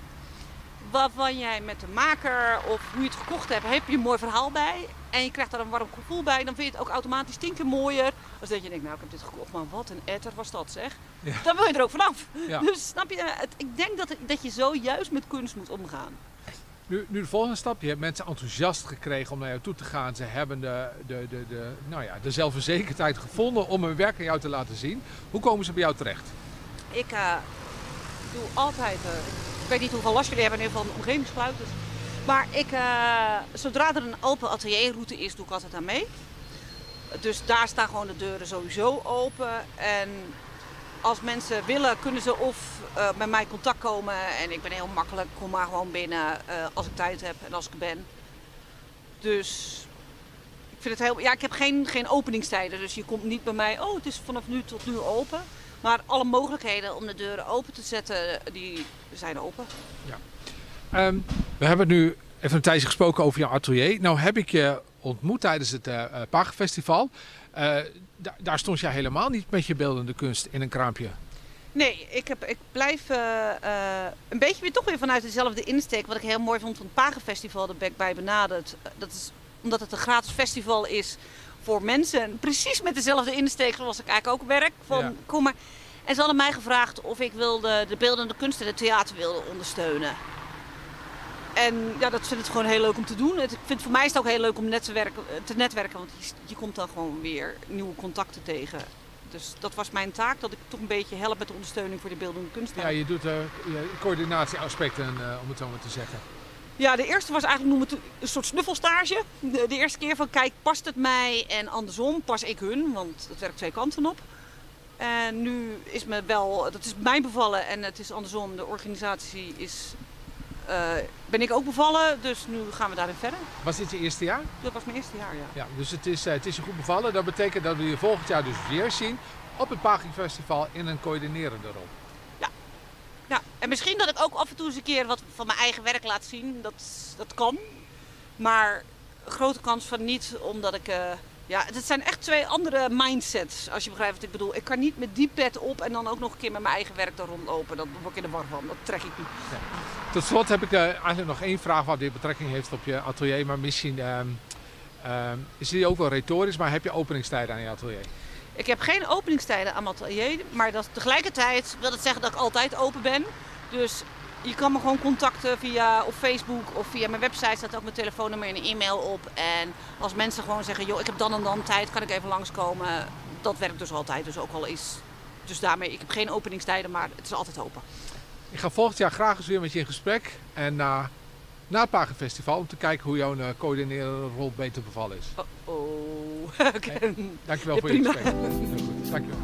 waarvan jij met de maker of hoe je het gekocht hebt, heb je een mooi verhaal bij. En je krijgt daar een warm gevoel bij. Dan vind je het ook automatisch tien keer mooier. Als dat je denkt, nou ik heb dit gekocht, maar wat een etter was dat zeg. Ja. Dan wil je er ook vanaf. Ja. Dus snap je, het, ik denk dat, het, dat je zo juist met kunst moet omgaan. Nu, nu de volgende stap. Je hebt mensen enthousiast gekregen om naar jou toe te gaan. Ze hebben de, de, de, de, nou ja, de zelfverzekerdheid gevonden om hun werk aan jou te laten zien. Hoe komen ze bij jou terecht? Ik uh, doe altijd, uh, ik weet niet hoeveel last jullie hebben in ieder geval een omgevingsgeluid. Dus, maar ik, uh, zodra er een open atelierroute is, doe ik altijd aan mee. Dus daar staan gewoon de deuren sowieso open. En als mensen willen, kunnen ze of uh, met mij in contact komen. En ik ben heel makkelijk, kom maar gewoon binnen uh, als ik tijd heb en als ik er ben. Dus ik vind het heel, ja, ik heb geen, geen openingstijden. Dus je komt niet bij mij, oh het is vanaf nu tot nu open. Maar alle mogelijkheden om de deuren open te zetten, die zijn open. Ja. Um, we hebben nu even een tijdje gesproken over je atelier. Nou heb ik je ontmoet tijdens het uh, Pagenfestival. Uh, da daar stond jij helemaal niet met je beeldende kunst in een kraampje. Nee, ik, heb, ik blijf uh, uh, een beetje weer toch weer vanuit dezelfde insteek. Wat ik heel mooi vond van het Pagenfestival, daar ben ik bij benaderd. Dat is omdat het een gratis festival is voor mensen. Precies met dezelfde insteek zoals ik eigenlijk ook werk. Van, ja. Kom maar. En ze hadden mij gevraagd of ik wilde de beeldende kunst en het theater wilde ondersteunen. En ja, dat vind ik gewoon heel leuk om te doen. Ik vind, voor mij is het ook heel leuk om net te, werken, te netwerken, want je, je komt dan gewoon weer nieuwe contacten tegen. Dus dat was mijn taak, dat ik toch een beetje help met de ondersteuning voor de beeldende kunst. Ja, je doet uh, coördinatieaspecten, uh, om het zo maar te zeggen. Ja, de eerste was eigenlijk noem het een soort snuffelstage. De, de eerste keer van kijk, past het mij en andersom, pas ik hun, want het werkt twee kanten op. En nu is me wel, dat is mij bevallen en het is andersom, de organisatie is, uh, ben ik ook bevallen, dus nu gaan we daarin verder. Was dit je eerste jaar? Dat was mijn eerste jaar, ja. Ja, dus het is, uh, het is je goed bevallen. Dat betekent dat we je volgend jaar dus weer zien op het Pagenfestival in een coördinerende rol. En misschien dat ik ook af en toe eens een keer wat van mijn eigen werk laat zien. Dat, dat kan. Maar grote kans van niet, omdat ik... Uh, ja, het zijn echt twee andere mindsets, als je begrijpt wat ik bedoel. Ik kan niet met die pet op en dan ook nog een keer met mijn eigen werk daar rondlopen. Dat word ik in de war van. Dat trek ik niet. Ja. Tot slot heb ik uh, eigenlijk nog één vraag wat weer betrekking heeft op je atelier. Maar misschien um, um, is die ook wel retorisch, maar heb je openingstijden aan je atelier? Ik heb geen openingstijden aan mijn atelier, maar dat tegelijkertijd wil het zeggen dat ik altijd open ben. Dus je kan me gewoon contacten via of Facebook of via mijn website, staat ook mijn telefoonnummer en een e-mail op. En als mensen gewoon zeggen, joh, ik heb dan en dan tijd, kan ik even langskomen. Dat werkt dus altijd, dus ook al is. Dus daarmee, ik heb geen openingstijden, maar het is altijd open. Ik ga volgend jaar graag eens weer met je in gesprek. En uh, na het Pagenfestival om te kijken hoe jouw uh, coördinerende rol beter bevallen is. Oh, oh. Okay. Hey, dankjewel ja, voor prima. je gesprek. Heel goed, dankjewel.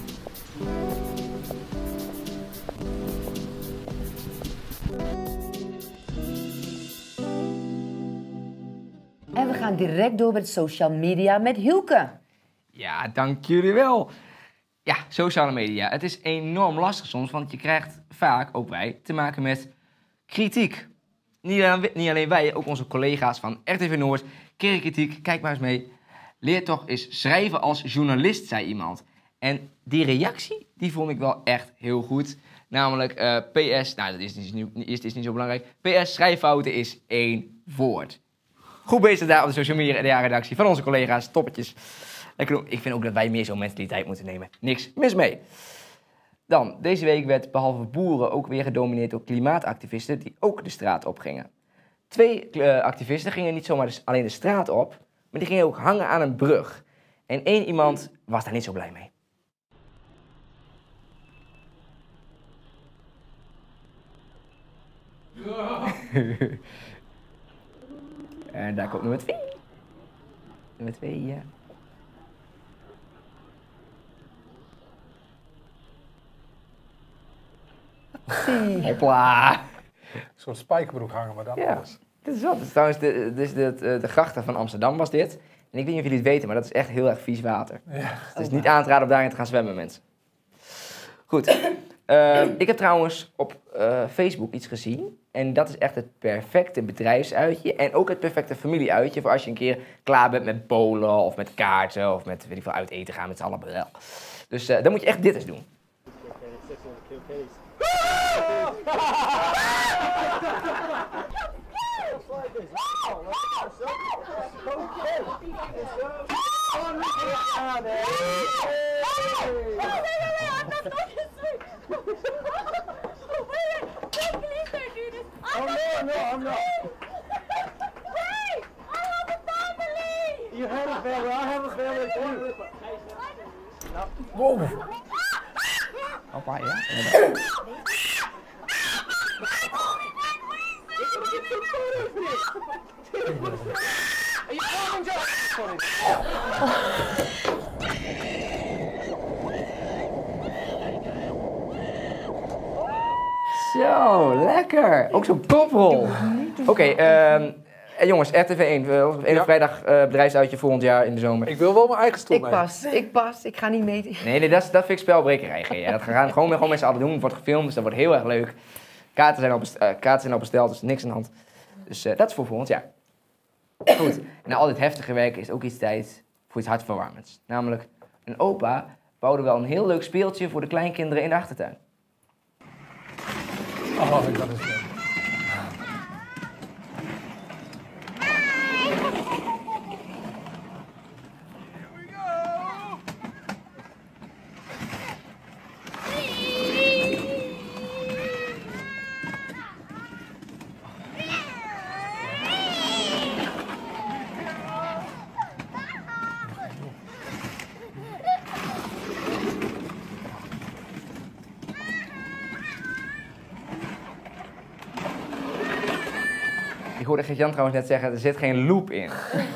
En we gaan direct door met social media met Hielke. Ja, dank jullie wel. Ja, sociale media. Het is enorm lastig soms, want je krijgt vaak, ook wij, te maken met kritiek. Niet alleen, niet alleen wij, ook onze collega's van R T V Noord. Kritiek, kijk maar eens mee. Leer toch eens schrijven als journalist, zei iemand. En die reactie, die vond ik wel echt heel goed. Namelijk uh, P S, nou dat is, niet, is, is niet zo belangrijk. P S, schrijffouten is één woord. Goed bezig daar op de social media redactie van onze collega's, toppetjes. Ik vind ook dat wij meer zo'n mentaliteit moeten nemen. Niks mis mee. Dan, deze week werd behalve boeren ook weer gedomineerd door klimaatactivisten die ook de straat op gingen. Twee uh, activisten gingen niet zomaar alleen de straat op, maar die gingen ook hangen aan een brug. En één iemand was daar niet zo blij mee. En daar komt nummer twee. Nummer twee, ja. Hopla. Een soort spijkerbroek hangen, maar dan ja, alles. Dit is wat. Dit is trouwens de, dit is de, de, de grachten van Amsterdam was dit. En ik weet niet of jullie het weten, maar dat is echt heel erg vies water. Ja. Dus het is niet aan te raden om daarin te gaan zwemmen, mensen. Goed. Uh, ik heb trouwens op uh, Facebook iets gezien. En dat is echt het perfecte bedrijfsuitje. En ook het perfecte familieuitje voor als je een keer klaar bent met bowlen of met kaarten of met weet ik veel, uit eten gaan met z'n allen. Dus uh, dan moet je echt dit eens doen. Oh no, no, I'm not. Hey, I have a family. You have a family. I have a family too. Wow. Hoppa, ja. Zo, lekker. Ook zo'n koprol. Oké, okay, uh, en jongens, R T V één. Uh, ja. Vrijdag uh, bedrijfsuitje volgend jaar in de zomer. Ik wil wel mijn eigen stoel Ik pas, ik pas. Ik ga niet mee. Nee, nee, dat, is, dat vind ik spelbrekerij. Ja, dat gaan gewoon, gewoon met z'n allen doen. Het wordt gefilmd, dus dat wordt heel erg leuk. Kaarten zijn al, best, uh, kaarten zijn al besteld, dus niks aan de hand. Dus uh, dat is voor volgend jaar. Goed, na al dit heftige werk is ook iets tijd voor iets hartverwarmends. Namelijk, een opa bouwde wel een heel leuk speeltje voor de kleinkinderen in de achtertuin. Oh, dat is leuk. Ik hoorde Gert-Jan trouwens net zeggen, er zit geen loop in.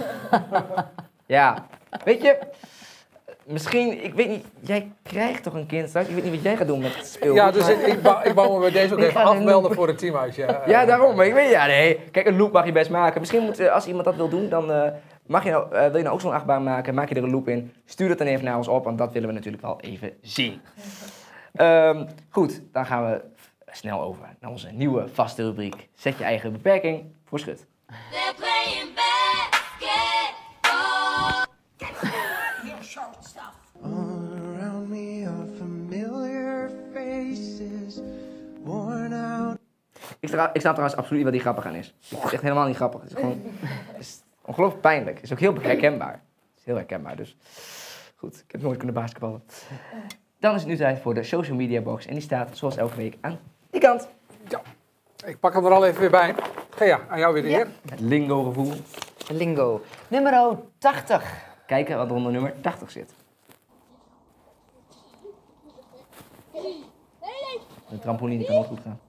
Ja, weet je, misschien, ik weet niet, jij krijgt toch een kind straks? Ik weet niet wat jij gaat doen met het speel. Ja, dus ik, ik, wou, ik wou me bij deze ook even afmelden voor het teamuitje. Ja, ja, daarom, maar ik weet, ja nee, kijk, een loop mag je best maken. Misschien moet, als iemand dat wil doen, dan uh, mag je nou, uh, wil je nou ook zo'n achtbaan maken, maak je er een loop in. Stuur dat dan even naar ons op, want dat willen we natuurlijk wel even zien. Um, goed, dan gaan we snel over naar onze nieuwe vaste rubriek. Zet je eigen beperking voor schut. They're playing basketball. Short stuff. All around me are familiar faces, worn out. Ik, stra- ik snap trouwens absoluut niet wat die grappig aan is. Ik vind het echt helemaal niet grappig. Het is gewoon het is ongelooflijk pijnlijk. Het is ook heel herkenbaar. Het is heel herkenbaar, dus goed. Ik heb nooit kunnen basketballen. Dan is het nu tijd voor de social media box. En die staat zoals elke week aan die kant. Ja, ik pak hem er al even weer bij. Gea, aan jou weer de Ja. eer. Het lingo gevoel. Lingo. Nummer tachtig. Kijken wat er onder nummer tachtig zit. De trampoline kan ook goed gaan.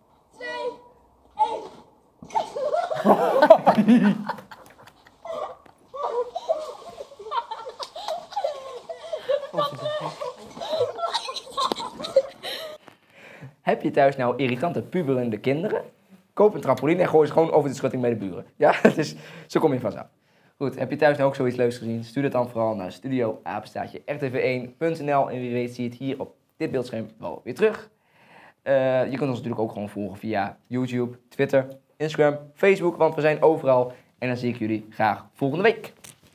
Heb je thuis nou irritante puberende kinderen? Koop een trampoline en gooi ze gewoon over de schutting bij de buren. Ja, dus zo kom je vanzelf. Goed, heb je thuis nou ook zoiets leuks gezien? Stuur het dan vooral naar studio apenstaartje r t v één punt n l en wie weet zie je het hier op dit beeldscherm wel weer terug. Uh, je kunt ons natuurlijk ook gewoon volgen via YouTube, Twitter, Instagram, Facebook, want we zijn overal. En dan zie ik jullie graag volgende week.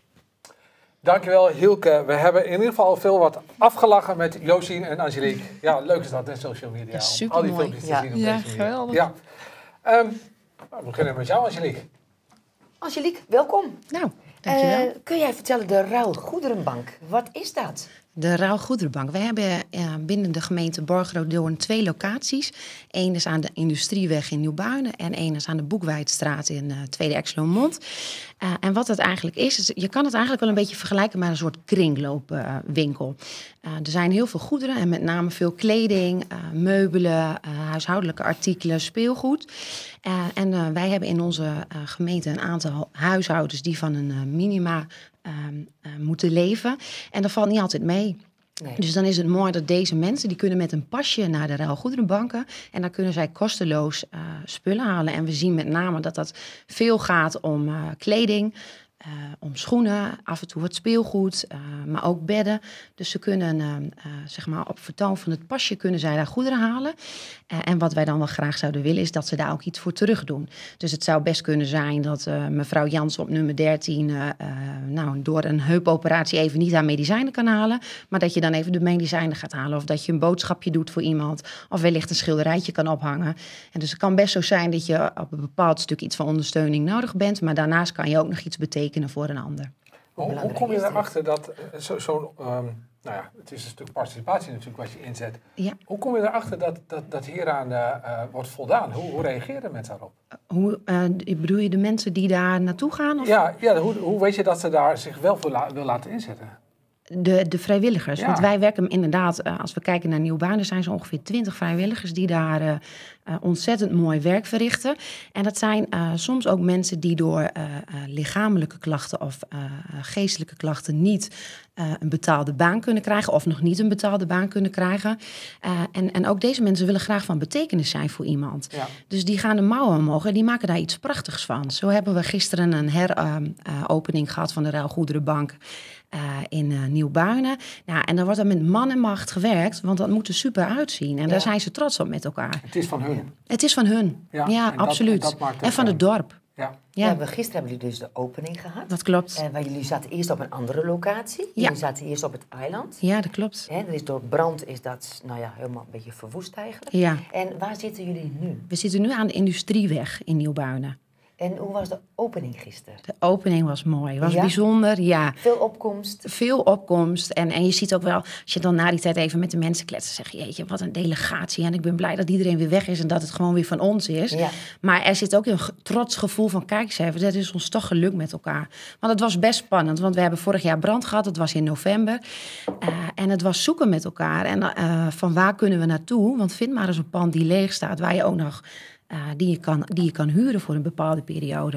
Dankjewel Hielke. We hebben in ieder geval veel wat afgelachen met Josien en Angelique. Ja, leuk is dat, hè, social media. Ja, Om al die supermooi. filmpjes te Ja. zien op Ja, deze manier. geweldig. Ja. Um, we beginnen met jou, Angelique. Angelique, welkom. Nou, dankjewel. Uh, kun jij vertellen, de Ruilgoederenbank, wat is dat? De Ruilgoederenbank. We hebben uh, binnen de gemeente Borgeroodoorn twee locaties. Eén is aan de Industrieweg in Nieuwbuinen en één is aan de Boekwijdstraat in uh, Tweede Exloonmond. Uh, en wat het eigenlijk is, is, je kan het eigenlijk wel een beetje vergelijken met een soort kringloopwinkel. Uh, uh, er zijn heel veel goederen en met name veel kleding, uh, meubelen, uh, huishoudelijke artikelen, speelgoed. Uh, en uh, wij hebben in onze uh, gemeente een aantal huishoudens die van een uh, minima Um, uh, moeten leven. En dat valt niet altijd mee. Nee. Dus dan is het mooi dat deze mensen, die kunnen met een pasje naar de Ruilgoederenbanken. En dan kunnen zij kosteloos uh, spullen halen. En we zien met name dat dat veel gaat om uh, kleding, uh, om schoenen, af en toe wat speelgoed, uh, maar ook bedden. Dus ze kunnen, uh, uh, zeg maar, op vertoon van het pasje kunnen zij daar goederen halen. Uh, en wat wij dan wel graag zouden willen, is dat ze daar ook iets voor terug doen. Dus het zou best kunnen zijn dat uh, mevrouw Jans op nummer dertien... Uh, uh, nou, door een heupoperatie even niet haar medicijnen kan halen, maar dat je dan even de medicijnen gaat halen. Of dat je een boodschapje doet voor iemand, of wellicht een schilderijtje kan ophangen. En dus het kan best zo zijn dat je op een bepaald stuk iets van ondersteuning nodig bent, maar daarnaast kan je ook nog iets betekenen voor een ander. Hoe, hoe kom je erachter dat uh, zo'n... Zo, um, nou ja, het is een stuk participatie natuurlijk wat je inzet. Ja. Hoe kom je erachter dat, dat, dat hieraan uh, uh, wordt voldaan? Hoe, hoe reageren mensen daarop? Hoe, uh, bedoel je de mensen die daar naartoe gaan? Of? Ja, ja hoe, hoe weet je dat ze daar zich wel voor la, wil laten inzetten? De, de vrijwilligers. Ja. Want wij werken inderdaad, uh, als we kijken naar Nieuwbuinen, zijn er ongeveer twintig vrijwilligers die daar uh, uh, ontzettend mooi werk verrichten. En dat zijn uh, soms ook mensen die door uh, uh, lichamelijke klachten of uh, geestelijke klachten niet uh, een betaalde baan kunnen krijgen of nog niet een betaalde baan kunnen krijgen. Uh, en, en ook deze mensen willen graag van betekenis zijn voor iemand. Ja. Dus die gaan de mouwen omhoog en die maken daar iets prachtigs van. Zo hebben we gisteren een heropening uh, uh, gehad van de Ruilgoederenbank. Uh, in uh, Nieuwbuinen. Nou, en dan wordt er met man en macht gewerkt, want dat moet er super uitzien. En ja. daar zijn ze trots op met elkaar. Het is van hun. Het is van hun, ja, ja en absoluut. Dat, en, dat en van het dorp. Ja. Ja. Ja, gisteren hebben jullie dus de opening gehad. Dat klopt. Uh, waar jullie zaten eerst op een andere locatie. Ja. Jullie zaten eerst op het eiland. Ja, dat klopt. En er is door brand is dat nou ja, helemaal een beetje verwoest eigenlijk. Ja. En waar zitten jullie nu? We zitten nu aan de Industrieweg in Nieuwbuinen. En hoe was de opening gisteren? De opening was mooi, was ja? bijzonder, ja. Veel opkomst? Veel opkomst. En, en je ziet ook wel, als je dan na die tijd even met de mensen kletst, zeg je, jeetje, wat een delegatie. En ik ben blij dat iedereen weer weg is en dat het gewoon weer van ons is. Ja. Maar er zit ook een trots gevoel van, kijk eens even, dat is ons toch gelukt met elkaar. Want het was best spannend, want we hebben vorig jaar brand gehad, dat was in november. Uh, en het was zoeken met elkaar. En uh, van waar kunnen we naartoe? Want vind maar eens een pand die leeg staat, waar je ook nog... Uh, die, je kan, die je kan huren voor een bepaalde periode.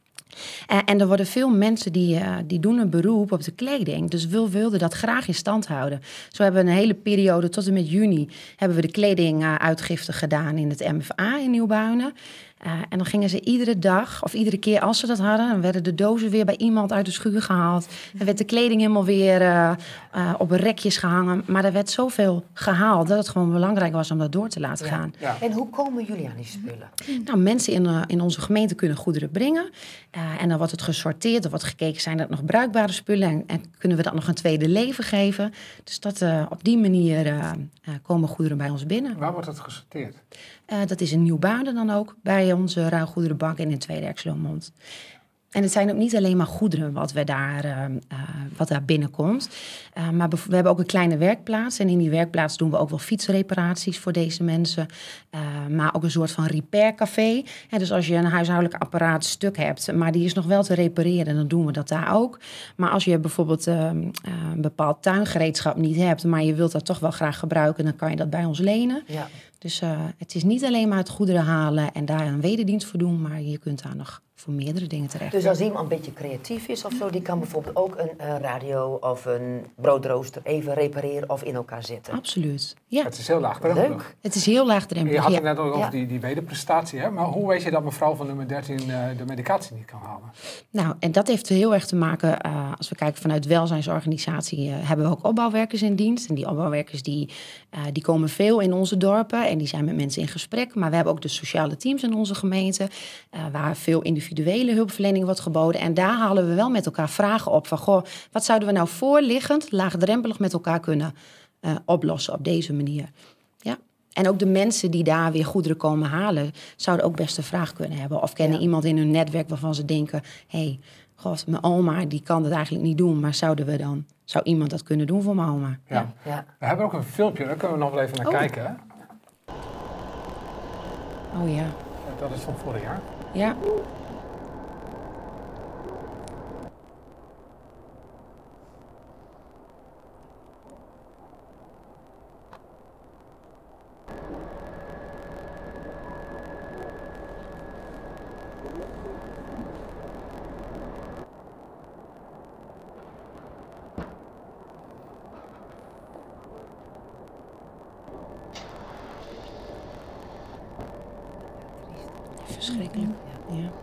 Uh, en er worden veel mensen die, uh, die doen een beroep op de kleding. Dus we wilden dat graag in stand houden. Zo hebben we een hele periode tot en met juni... hebben we de kledinguitgifte uh, gedaan in het M F A in Nieuwbuinen. Uh, en dan gingen ze iedere dag, of iedere keer als ze dat hadden... dan werden de dozen weer bij iemand uit de schuur gehaald. Dan werd de kleding helemaal weer uh, uh, op rekjes gehangen. Maar er werd zoveel gehaald dat het gewoon belangrijk was om dat door te laten Ja. gaan. Ja. En hoe komen jullie aan die spullen? Nou, mensen in, uh, in onze gemeente kunnen goederen brengen. Uh, en dan wordt het gesorteerd, er wordt gekeken, zijn dat nog bruikbare spullen... en, en kunnen we dat nog een tweede leven geven. Dus dat, uh, op die manier uh, uh, komen goederen bij ons binnen. Waar wordt het gesorteerd? Uh, dat is in Nieuwbuinen dan ook, bij onze ruilgoederenbank en in Tweede Exloonmond. En het zijn ook niet alleen maar goederen wat, we daar, uh, uh, wat daar binnenkomt. Uh, maar we hebben ook een kleine werkplaats. En in die werkplaats doen we ook wel fietsreparaties voor deze mensen. Uh, maar ook een soort van repaircafé. Ja, dus als je een huishoudelijk apparaat stuk hebt, maar die is nog wel te repareren, dan doen we dat daar ook. Maar als je bijvoorbeeld uh, uh, een bepaald tuingereedschap niet hebt, maar je wilt dat toch wel graag gebruiken, dan kan je dat bij ons lenen. Ja. Dus uh, het is niet alleen maar het goederen halen en daar een wederdienst voor doen, maar je kunt daar nog voor meerdere dingen terecht. Dus als iemand een beetje creatief is of zo, die kan bijvoorbeeld ook een, een radio of een broodrooster even repareren of in elkaar zetten. Absoluut. Ja. Het is heel laagdrempelig. Leuk. Het is heel laagdrempelig. Je had het ja. net ook over ja. die, die wederprestatie, hè? Maar hoe weet je dat mevrouw van nummer dertien uh, de medicatie niet kan halen? Nou, en dat heeft heel erg te maken, uh, als we kijken vanuit welzijnsorganisatie, uh, hebben we ook opbouwwerkers in dienst. En die opbouwwerkers die, uh, die komen veel in onze dorpen en die zijn met mensen in gesprek. Maar we hebben ook de sociale teams in onze gemeente, uh, waar veel individuele hulpverlening wordt geboden. En daar halen we wel met elkaar vragen op van, goh, wat zouden we nou voorliggend, laagdrempelig met elkaar kunnen uh, oplossen op deze manier. Ja. En ook de mensen die daar weer goederen komen halen, zouden ook best een vraag kunnen hebben. Of kennen ja. iemand in hun netwerk waarvan ze denken, hé, hey, god, mijn oma die kan dat eigenlijk niet doen, maar zouden we dan, zou iemand dat kunnen doen voor mijn oma? Ja. Ja. Ja. We hebben ook een filmpje, daar kunnen we nog wel even naar oh. kijken. Hè? Oh ja. Dat is van vorig jaar. Ja. Verschrikkelijk. Ja. Ja.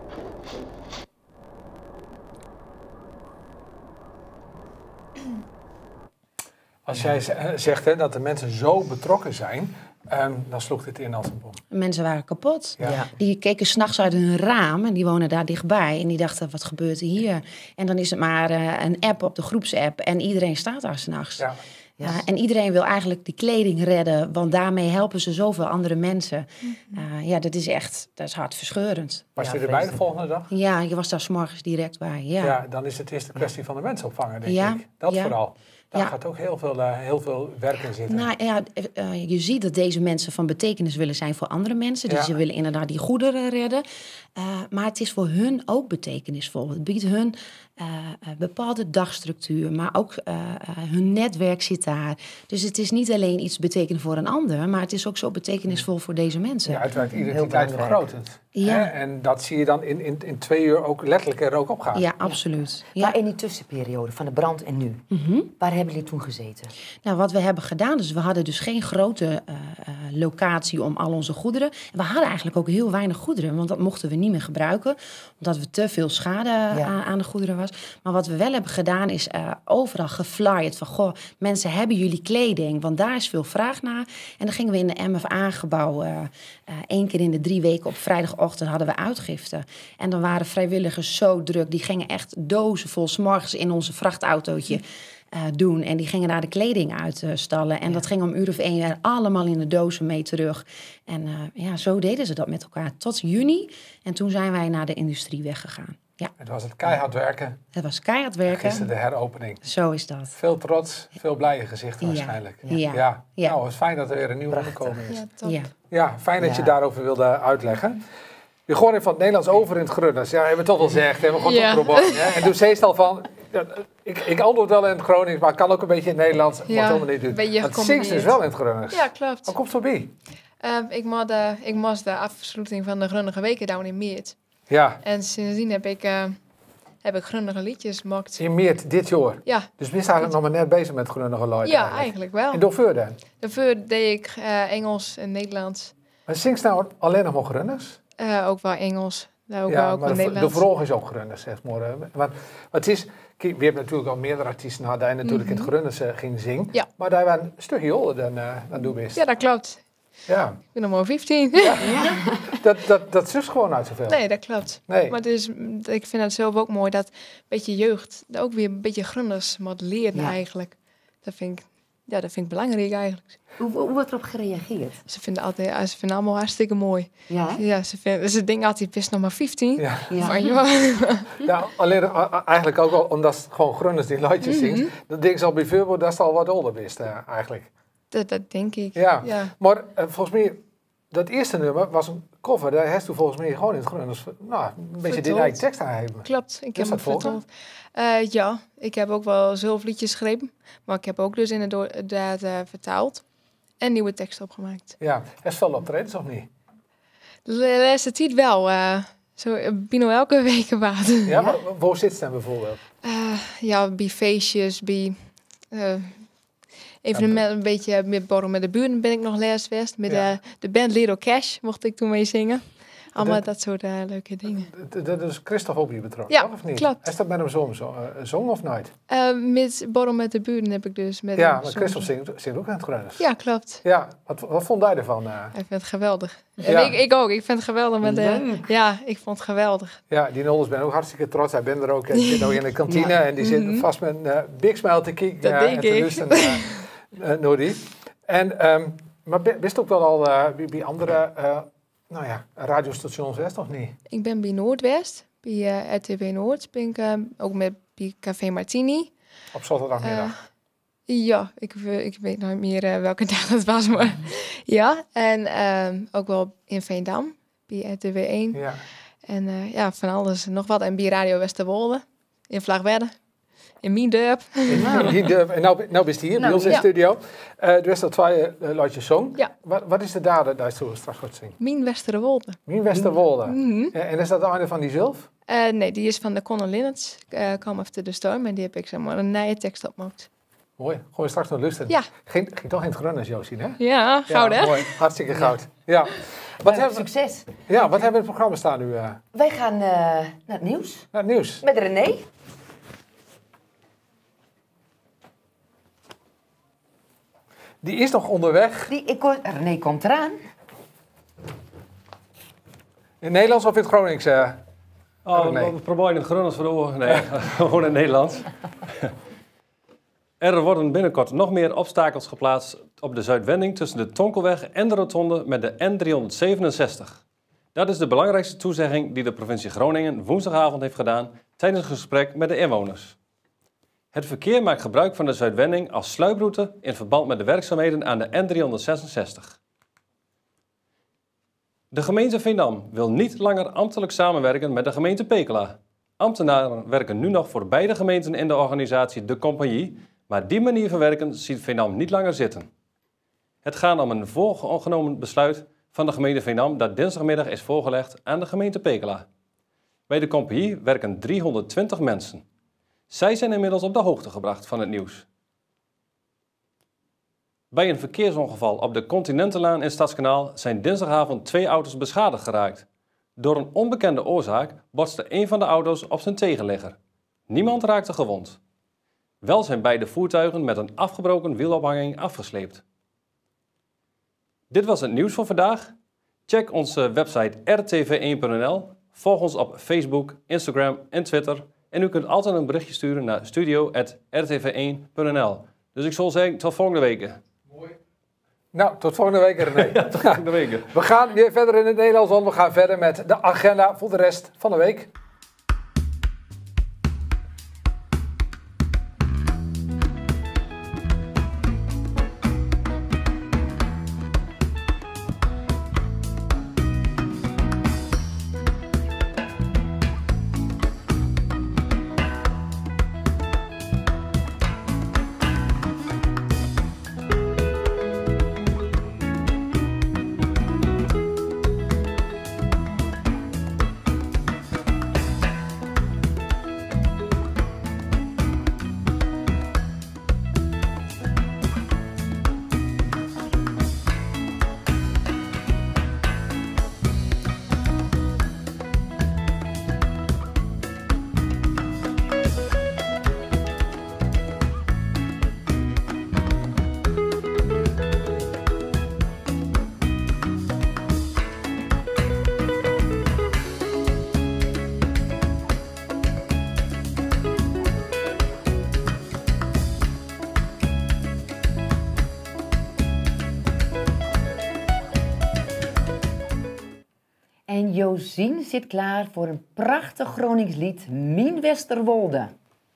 Als jij zegt hè, dat de mensen zo betrokken zijn, um, dan sloeg dit in als een bom. Mensen waren kapot. Ja. Ja. Die keken 's nachts uit hun raam en die wonen daar dichtbij. En die dachten, wat gebeurt er hier? En dan is het maar uh, een app op de groepsapp en iedereen staat daar 's nachts. Ja. Ja, en iedereen wil eigenlijk die kleding redden, want daarmee helpen ze zoveel andere mensen. Mm-hmm. Uh, ja, dat is echt, dat is hartverscheurend. Was je ja, erbij de volgende dag? Ja, je was daar 's morgens direct bij. Ja, ja dan is het eerst de kwestie van de mensen opvangen, denk ja, ik. Dat ja. vooral. Daar ja. gaat ook heel veel, uh, heel veel werk in zitten. Nou ja, uh, je ziet dat deze mensen van betekenis willen zijn voor andere mensen. Dus ja. ze willen inderdaad die goederen redden. Uh, maar het is voor hun ook betekenisvol. Het biedt hun uh, een bepaalde dagstructuur, maar ook uh, uh, hun netwerk zit daar. Dus het is niet alleen iets betekenen voor een ander, maar het is ook zo betekenisvol voor deze mensen. Ja, uiteraard identiteit vergroot het. Ja. Hè? En dat zie je dan in, in, in twee uur ook letterlijk er ook op gaan. Ja, absoluut. Ja. Maar in die tussenperiode van de brand en nu, mm-hmm. waar hebben jullie toen gezeten? Nou, wat we hebben gedaan, dus we hadden dus geen grote uh, uh, locatie om al onze goederen. En we hadden eigenlijk ook heel weinig goederen, want dat mochten we niet meer gebruiken, omdat we te veel schade ja. aan, aan de goederen was. Maar wat we wel hebben gedaan is uh, overal geflyerd van, goh, mensen, hebben jullie kleding? Want daar is veel vraag naar. En dan gingen we in de M F A-gebouw uh, uh, één keer in de drie weken op vrijdagochtend hadden we uitgifte. En dan waren vrijwilligers zo druk, die gingen echt dozen vol 's morgens in onze vrachtautootje Uh, doen. En die gingen daar de kleding uitstallen. Uh, en ja. dat ging om uur of één weer allemaal in de dozen mee terug. En uh, ja, zo deden ze dat met elkaar tot juni. En toen zijn wij naar de industrie weggegaan. Ja. Het was het keihard werken. Het was keihard werken. Gisteren de heropening. Zo is dat. Veel trots, veel blije gezichten ja. waarschijnlijk. Ja. Ja. ja. ja. Nou, het is fijn dat er weer een nieuwe gekomen is. Ja, ja. ja fijn dat ja. je daarover wilde uitleggen. Je gooit even van het Nederlands over in het Grunners. Ja, hebben we toch wel gezegd. Hebben we gewoon ja. toch proberen. Ja. En toen zei je al van, ja, ik, ik antwoord wel in het Gronings, maar ik kan ook een beetje in het Nederlands. Ja, wat niet doen. Het zingt dus wel in het Grunners. Ja, klopt. Wat komt voorbij? Uh, ik, moest de, ik moest de afsluiting van de Grunnige Weken doen in Meert. Ja. En sindsdien heb ik, uh, heb ik Grunnige liedjes gemaakt. In Meert, dit jaar? Ja. Dus we zijn eigenlijk nog maar net bezig met Grunnige Leuten. Ja, eigenlijk, eigenlijk wel. En daarvoor dan? Daarvoor deed ik uh, Engels en Nederlands. Maar zingst nou alleen nog maar Grunners? Uh, ook wel Engels. Daar ook ja, wel ook maar wel de, Nederlands. de Vroeg is ook Grunners, zeg maar. Want, want het is, kijk, we hebben natuurlijk al meerdere artiesten gehad die natuurlijk Mhm. in het Grunners uh, ging zingen. Ja. Maar daar waren een stukje ouder dan, uh, dan doe best. Ja, dat klopt. Ja. Ik ben nog maar vijftien. Ja. dat, dat, dat zus gewoon uit zoveel. Nee, dat klopt. Nee. Maar het is, ik vind het zelf ook mooi dat een beetje jeugd ook weer een beetje Grunners modelleren Ja. eigenlijk. Dat vind ik, ja, dat vind ik belangrijk eigenlijk. Hoe, hoe wordt erop gereageerd? Ze vinden, altijd, ze vinden allemaal hartstikke mooi. Ja, hè? Ja, ze, vinden, ze denken altijd, best nog maar vijftien. Ja. Ja. Maar joh. Ja, alleen uh, eigenlijk ook al omdat het gewoon Grunners die liedjes Mhm. zingt. Dan denk ik al bij veel dat het al wat ouder is uh, eigenlijk. Dat, dat denk ik. Ja, Ja. maar uh, volgens mij, dat eerste nummer was een cover. Daar heeft u volgens mij gewoon in het Grunners, nou, een beetje Vertolkt. die eigen tekst aan hebben. Klopt, ik Is heb hem dat volgen? verteld. Uh, ja, ik heb ook wel zelf liedjes geschreven. Maar ik heb ook dus inderdaad uh, vertaald. En nieuwe teksten opgemaakt. Ja, er is veel optredens of niet? De laatste tijd wel. Uh, zo uh, binnen elke week wat. Ja, ja? Maar waar zit ze dan bijvoorbeeld? Uh, ja, bij feestjes, bij... Uh, even met een beetje met borrel met de buren ben ik nog laatst geweest. Met Ja. uh, de band Little Cash mocht ik toen mee zingen. Allemaal Dat- dat, soort uh, leuke dingen. Dat- Dat is Christophe ook hier betrokken, Ja, toch? Of niet? klopt. Is dat met hem zo, zo, uh, zong of nooit? Uh, met borrel met de buren heb ik dus met Ja, hem maar soms- Christophe zingt, zingt ook aan het Grunners. Ja, klopt. Ja, wat, wat vond jij ervan? Uh? Ik vind het geweldig. Ja. En ik, ik ook. Ik vind het geweldig. Met, uh, Leuk. ja, ik vond het geweldig. Ja, die Nolders ben ook hartstikke trots. Hij bent er ook. Hij zit nog in de kantine Ja. en die zit Mhm. vast met een uh, big smile te kijken. Dat uh, denk en te ik. luisteren naar uh, naar die. En, um, maar be- bist ook wel al uh, bij, bij andere uh, nou ja, radiostations west of niet? Ik ben bij Noordwest. Bij uh, R T W Noord ben ik uh, ook met bij Café Martini. Op zaterdagmiddag. Uh, ja, ik, we- ik weet nooit meer uh, welke dag dat was. Maar ja, en uh, ook wel in Veendam. Bij R T W één. Ja. En uh, ja, van alles en nog wat. En bij Radio Westerwolde. In Vlagwedde. In Miendorp. In die de- En nou, nou bist je hier, bij Nou, ons in de ja. studio. Uh, er is al twee uh, liedjes zong. Ja. Wat, wat is de dader daar zo straks gaat zingen? Mien Westerwolde. Mien Westerwolde. Mhm. Ja, en is dat de ene van die zelf? Uh, nee, die is van de Conor Linnets. Uh, Come After the Storm. En die heb ik zeg maar een nieuwe tekst opgemaakt. Mooi. Gewoon we straks nog luisteren. Ja. Ging, ging toch in het Grunners, Jo, zien, hè? Ja, goud hè? Mooi. Hartstikke goud. Ja. Wat Ja, hebben, succes. ja, wat hebben we in het programma staan nu? Uh, Wij gaan uh, naar het nieuws. naar het nieuws. Met René. Die is nog onderweg. Die, ik hoor, René komt eraan. In Nederlands of in het Gronings? Uh, Oh, nee. we proberen in het Gronings voor de ogen. Nee, gewoon in het Nederlands. Er worden binnenkort nog meer obstakels geplaatst op de Zuidwending tussen de Tonkelweg en de rotonde met de N driehonderdzevenenzestig. Dat is de belangrijkste toezegging die de provincie Groningen woensdagavond heeft gedaan tijdens een gesprek met de inwoners. Het verkeer maakt gebruik van de Zuidwending als sluiproute in verband met de werkzaamheden aan de N driehonderdzesenzestig. De gemeente Veendam wil niet langer ambtelijk samenwerken met de gemeente Pekela. Ambtenaren werken nu nog voor beide gemeenten in de organisatie De Compagnie, maar die manier van werken ziet Veendam niet langer zitten. Het gaat om een voorgenomen besluit van de gemeente Veendam dat dinsdagmiddag is voorgelegd aan de gemeente Pekela. Bij De Compagnie werken driehonderdtwintig mensen. Zij zijn inmiddels op de hoogte gebracht van het nieuws. Bij een verkeersongeval op de Continentenlaan in Stadskanaal zijn dinsdagavond twee auto's beschadigd geraakt. Door een onbekende oorzaak botste een van de auto's op zijn tegenligger. Niemand raakte gewond. Wel zijn beide voertuigen met een afgebroken wielophanging afgesleept. Dit was het nieuws voor vandaag. Check onze website r t v één punt n l. Volg ons op Facebook, Instagram en Twitter. En u kunt altijd een berichtje sturen naar studio at r t v één punt n l. Dus ik zal zeggen, tot volgende week. Nou, tot volgende week, René. Ja, tot volgende week. We gaan weer verder in het Nederlands, want we gaan verder met de agenda voor de rest van de week. En Josien zit klaar voor een prachtig Gronings lied, Mien Westerwolde.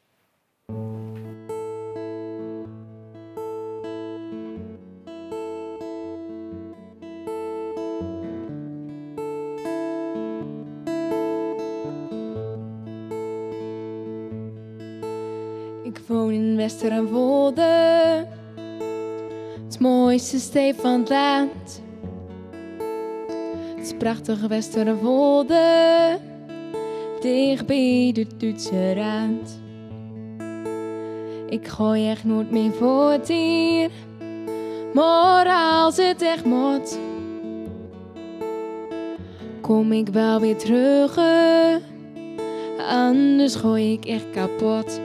Ik woon in Westerwolde, het mooiste steef van het land. Het is prachtige Westerwolde, dicht bij de Duitse rand. Ik gooi echt nooit meer voor het hier, maar als het echt moet, kom ik wel weer terug, anders gooi ik echt kapot.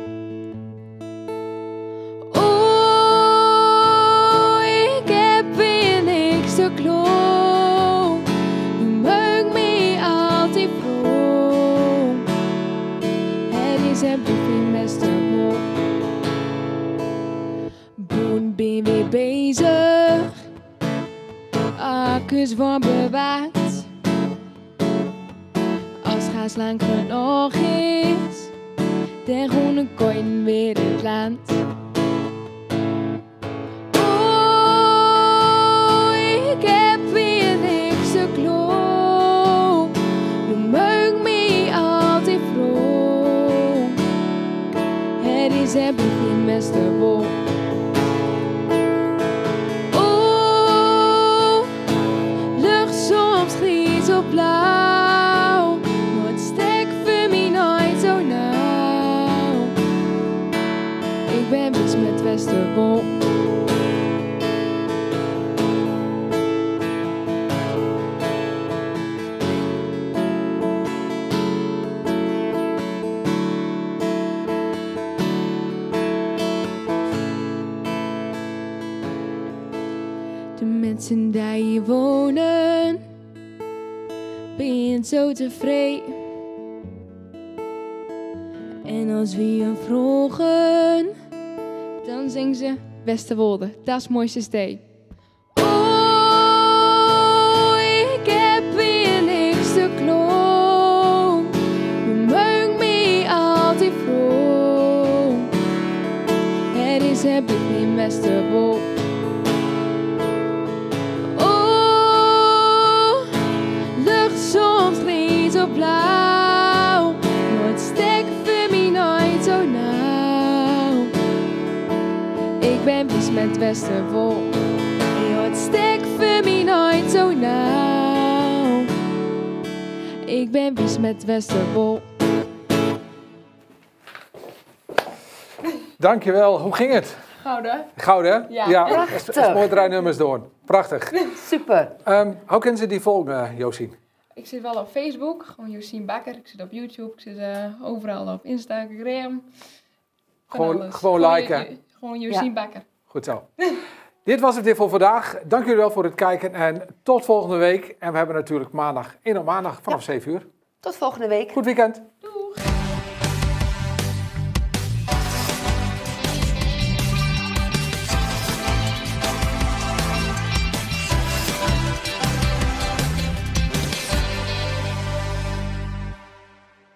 Boen ben weer bezig, accu's worden bewaakt. Als gaas lang genoeg is, dan groene koin weer het land. Oh, ik heb weer niks te kloon. Je maakt me altijd vroeg. Het is het begin met de wol. Blauw, maar het stek voor mij nooit zo nauw. Ik ben best met Westerwolde. De mensen die hier wonen ben zo tevreden. En als we je vroegen, dan zingen ze Westerwolde, dat is het mooiste stee. Oh, ik heb weer niks te kloon. Je maakt me altijd vroeg. Het is het begin Westerwolde. Soms niet zo blauw, maar het stek voor mij nooit zo nauw. Ik ben best met Westerwolde, en het stek voor mij nooit zo nauw. Ik ben best met Westerwolde. Dankjewel, hoe ging het? Gouden. Gouden, hè? Ja. ja Prachtig. Het is mooi drie nummers door. Prachtig. Super. Um, hoe kunnen ze die volgen, Josien? Ik zit wel op Facebook, gewoon Josien Bakker. Ik zit op YouTube, ik zit uh, overal op Instagram. Gewoon, gewoon liken. Jo- gewoon Josien Ja. Bakker. Goed zo. Dit was het weer voor vandaag. Dank jullie wel voor het kijken en tot volgende week. En we hebben natuurlijk maandag, één op maandag vanaf zeven uur. Tot volgende week. Goed weekend. Doeg!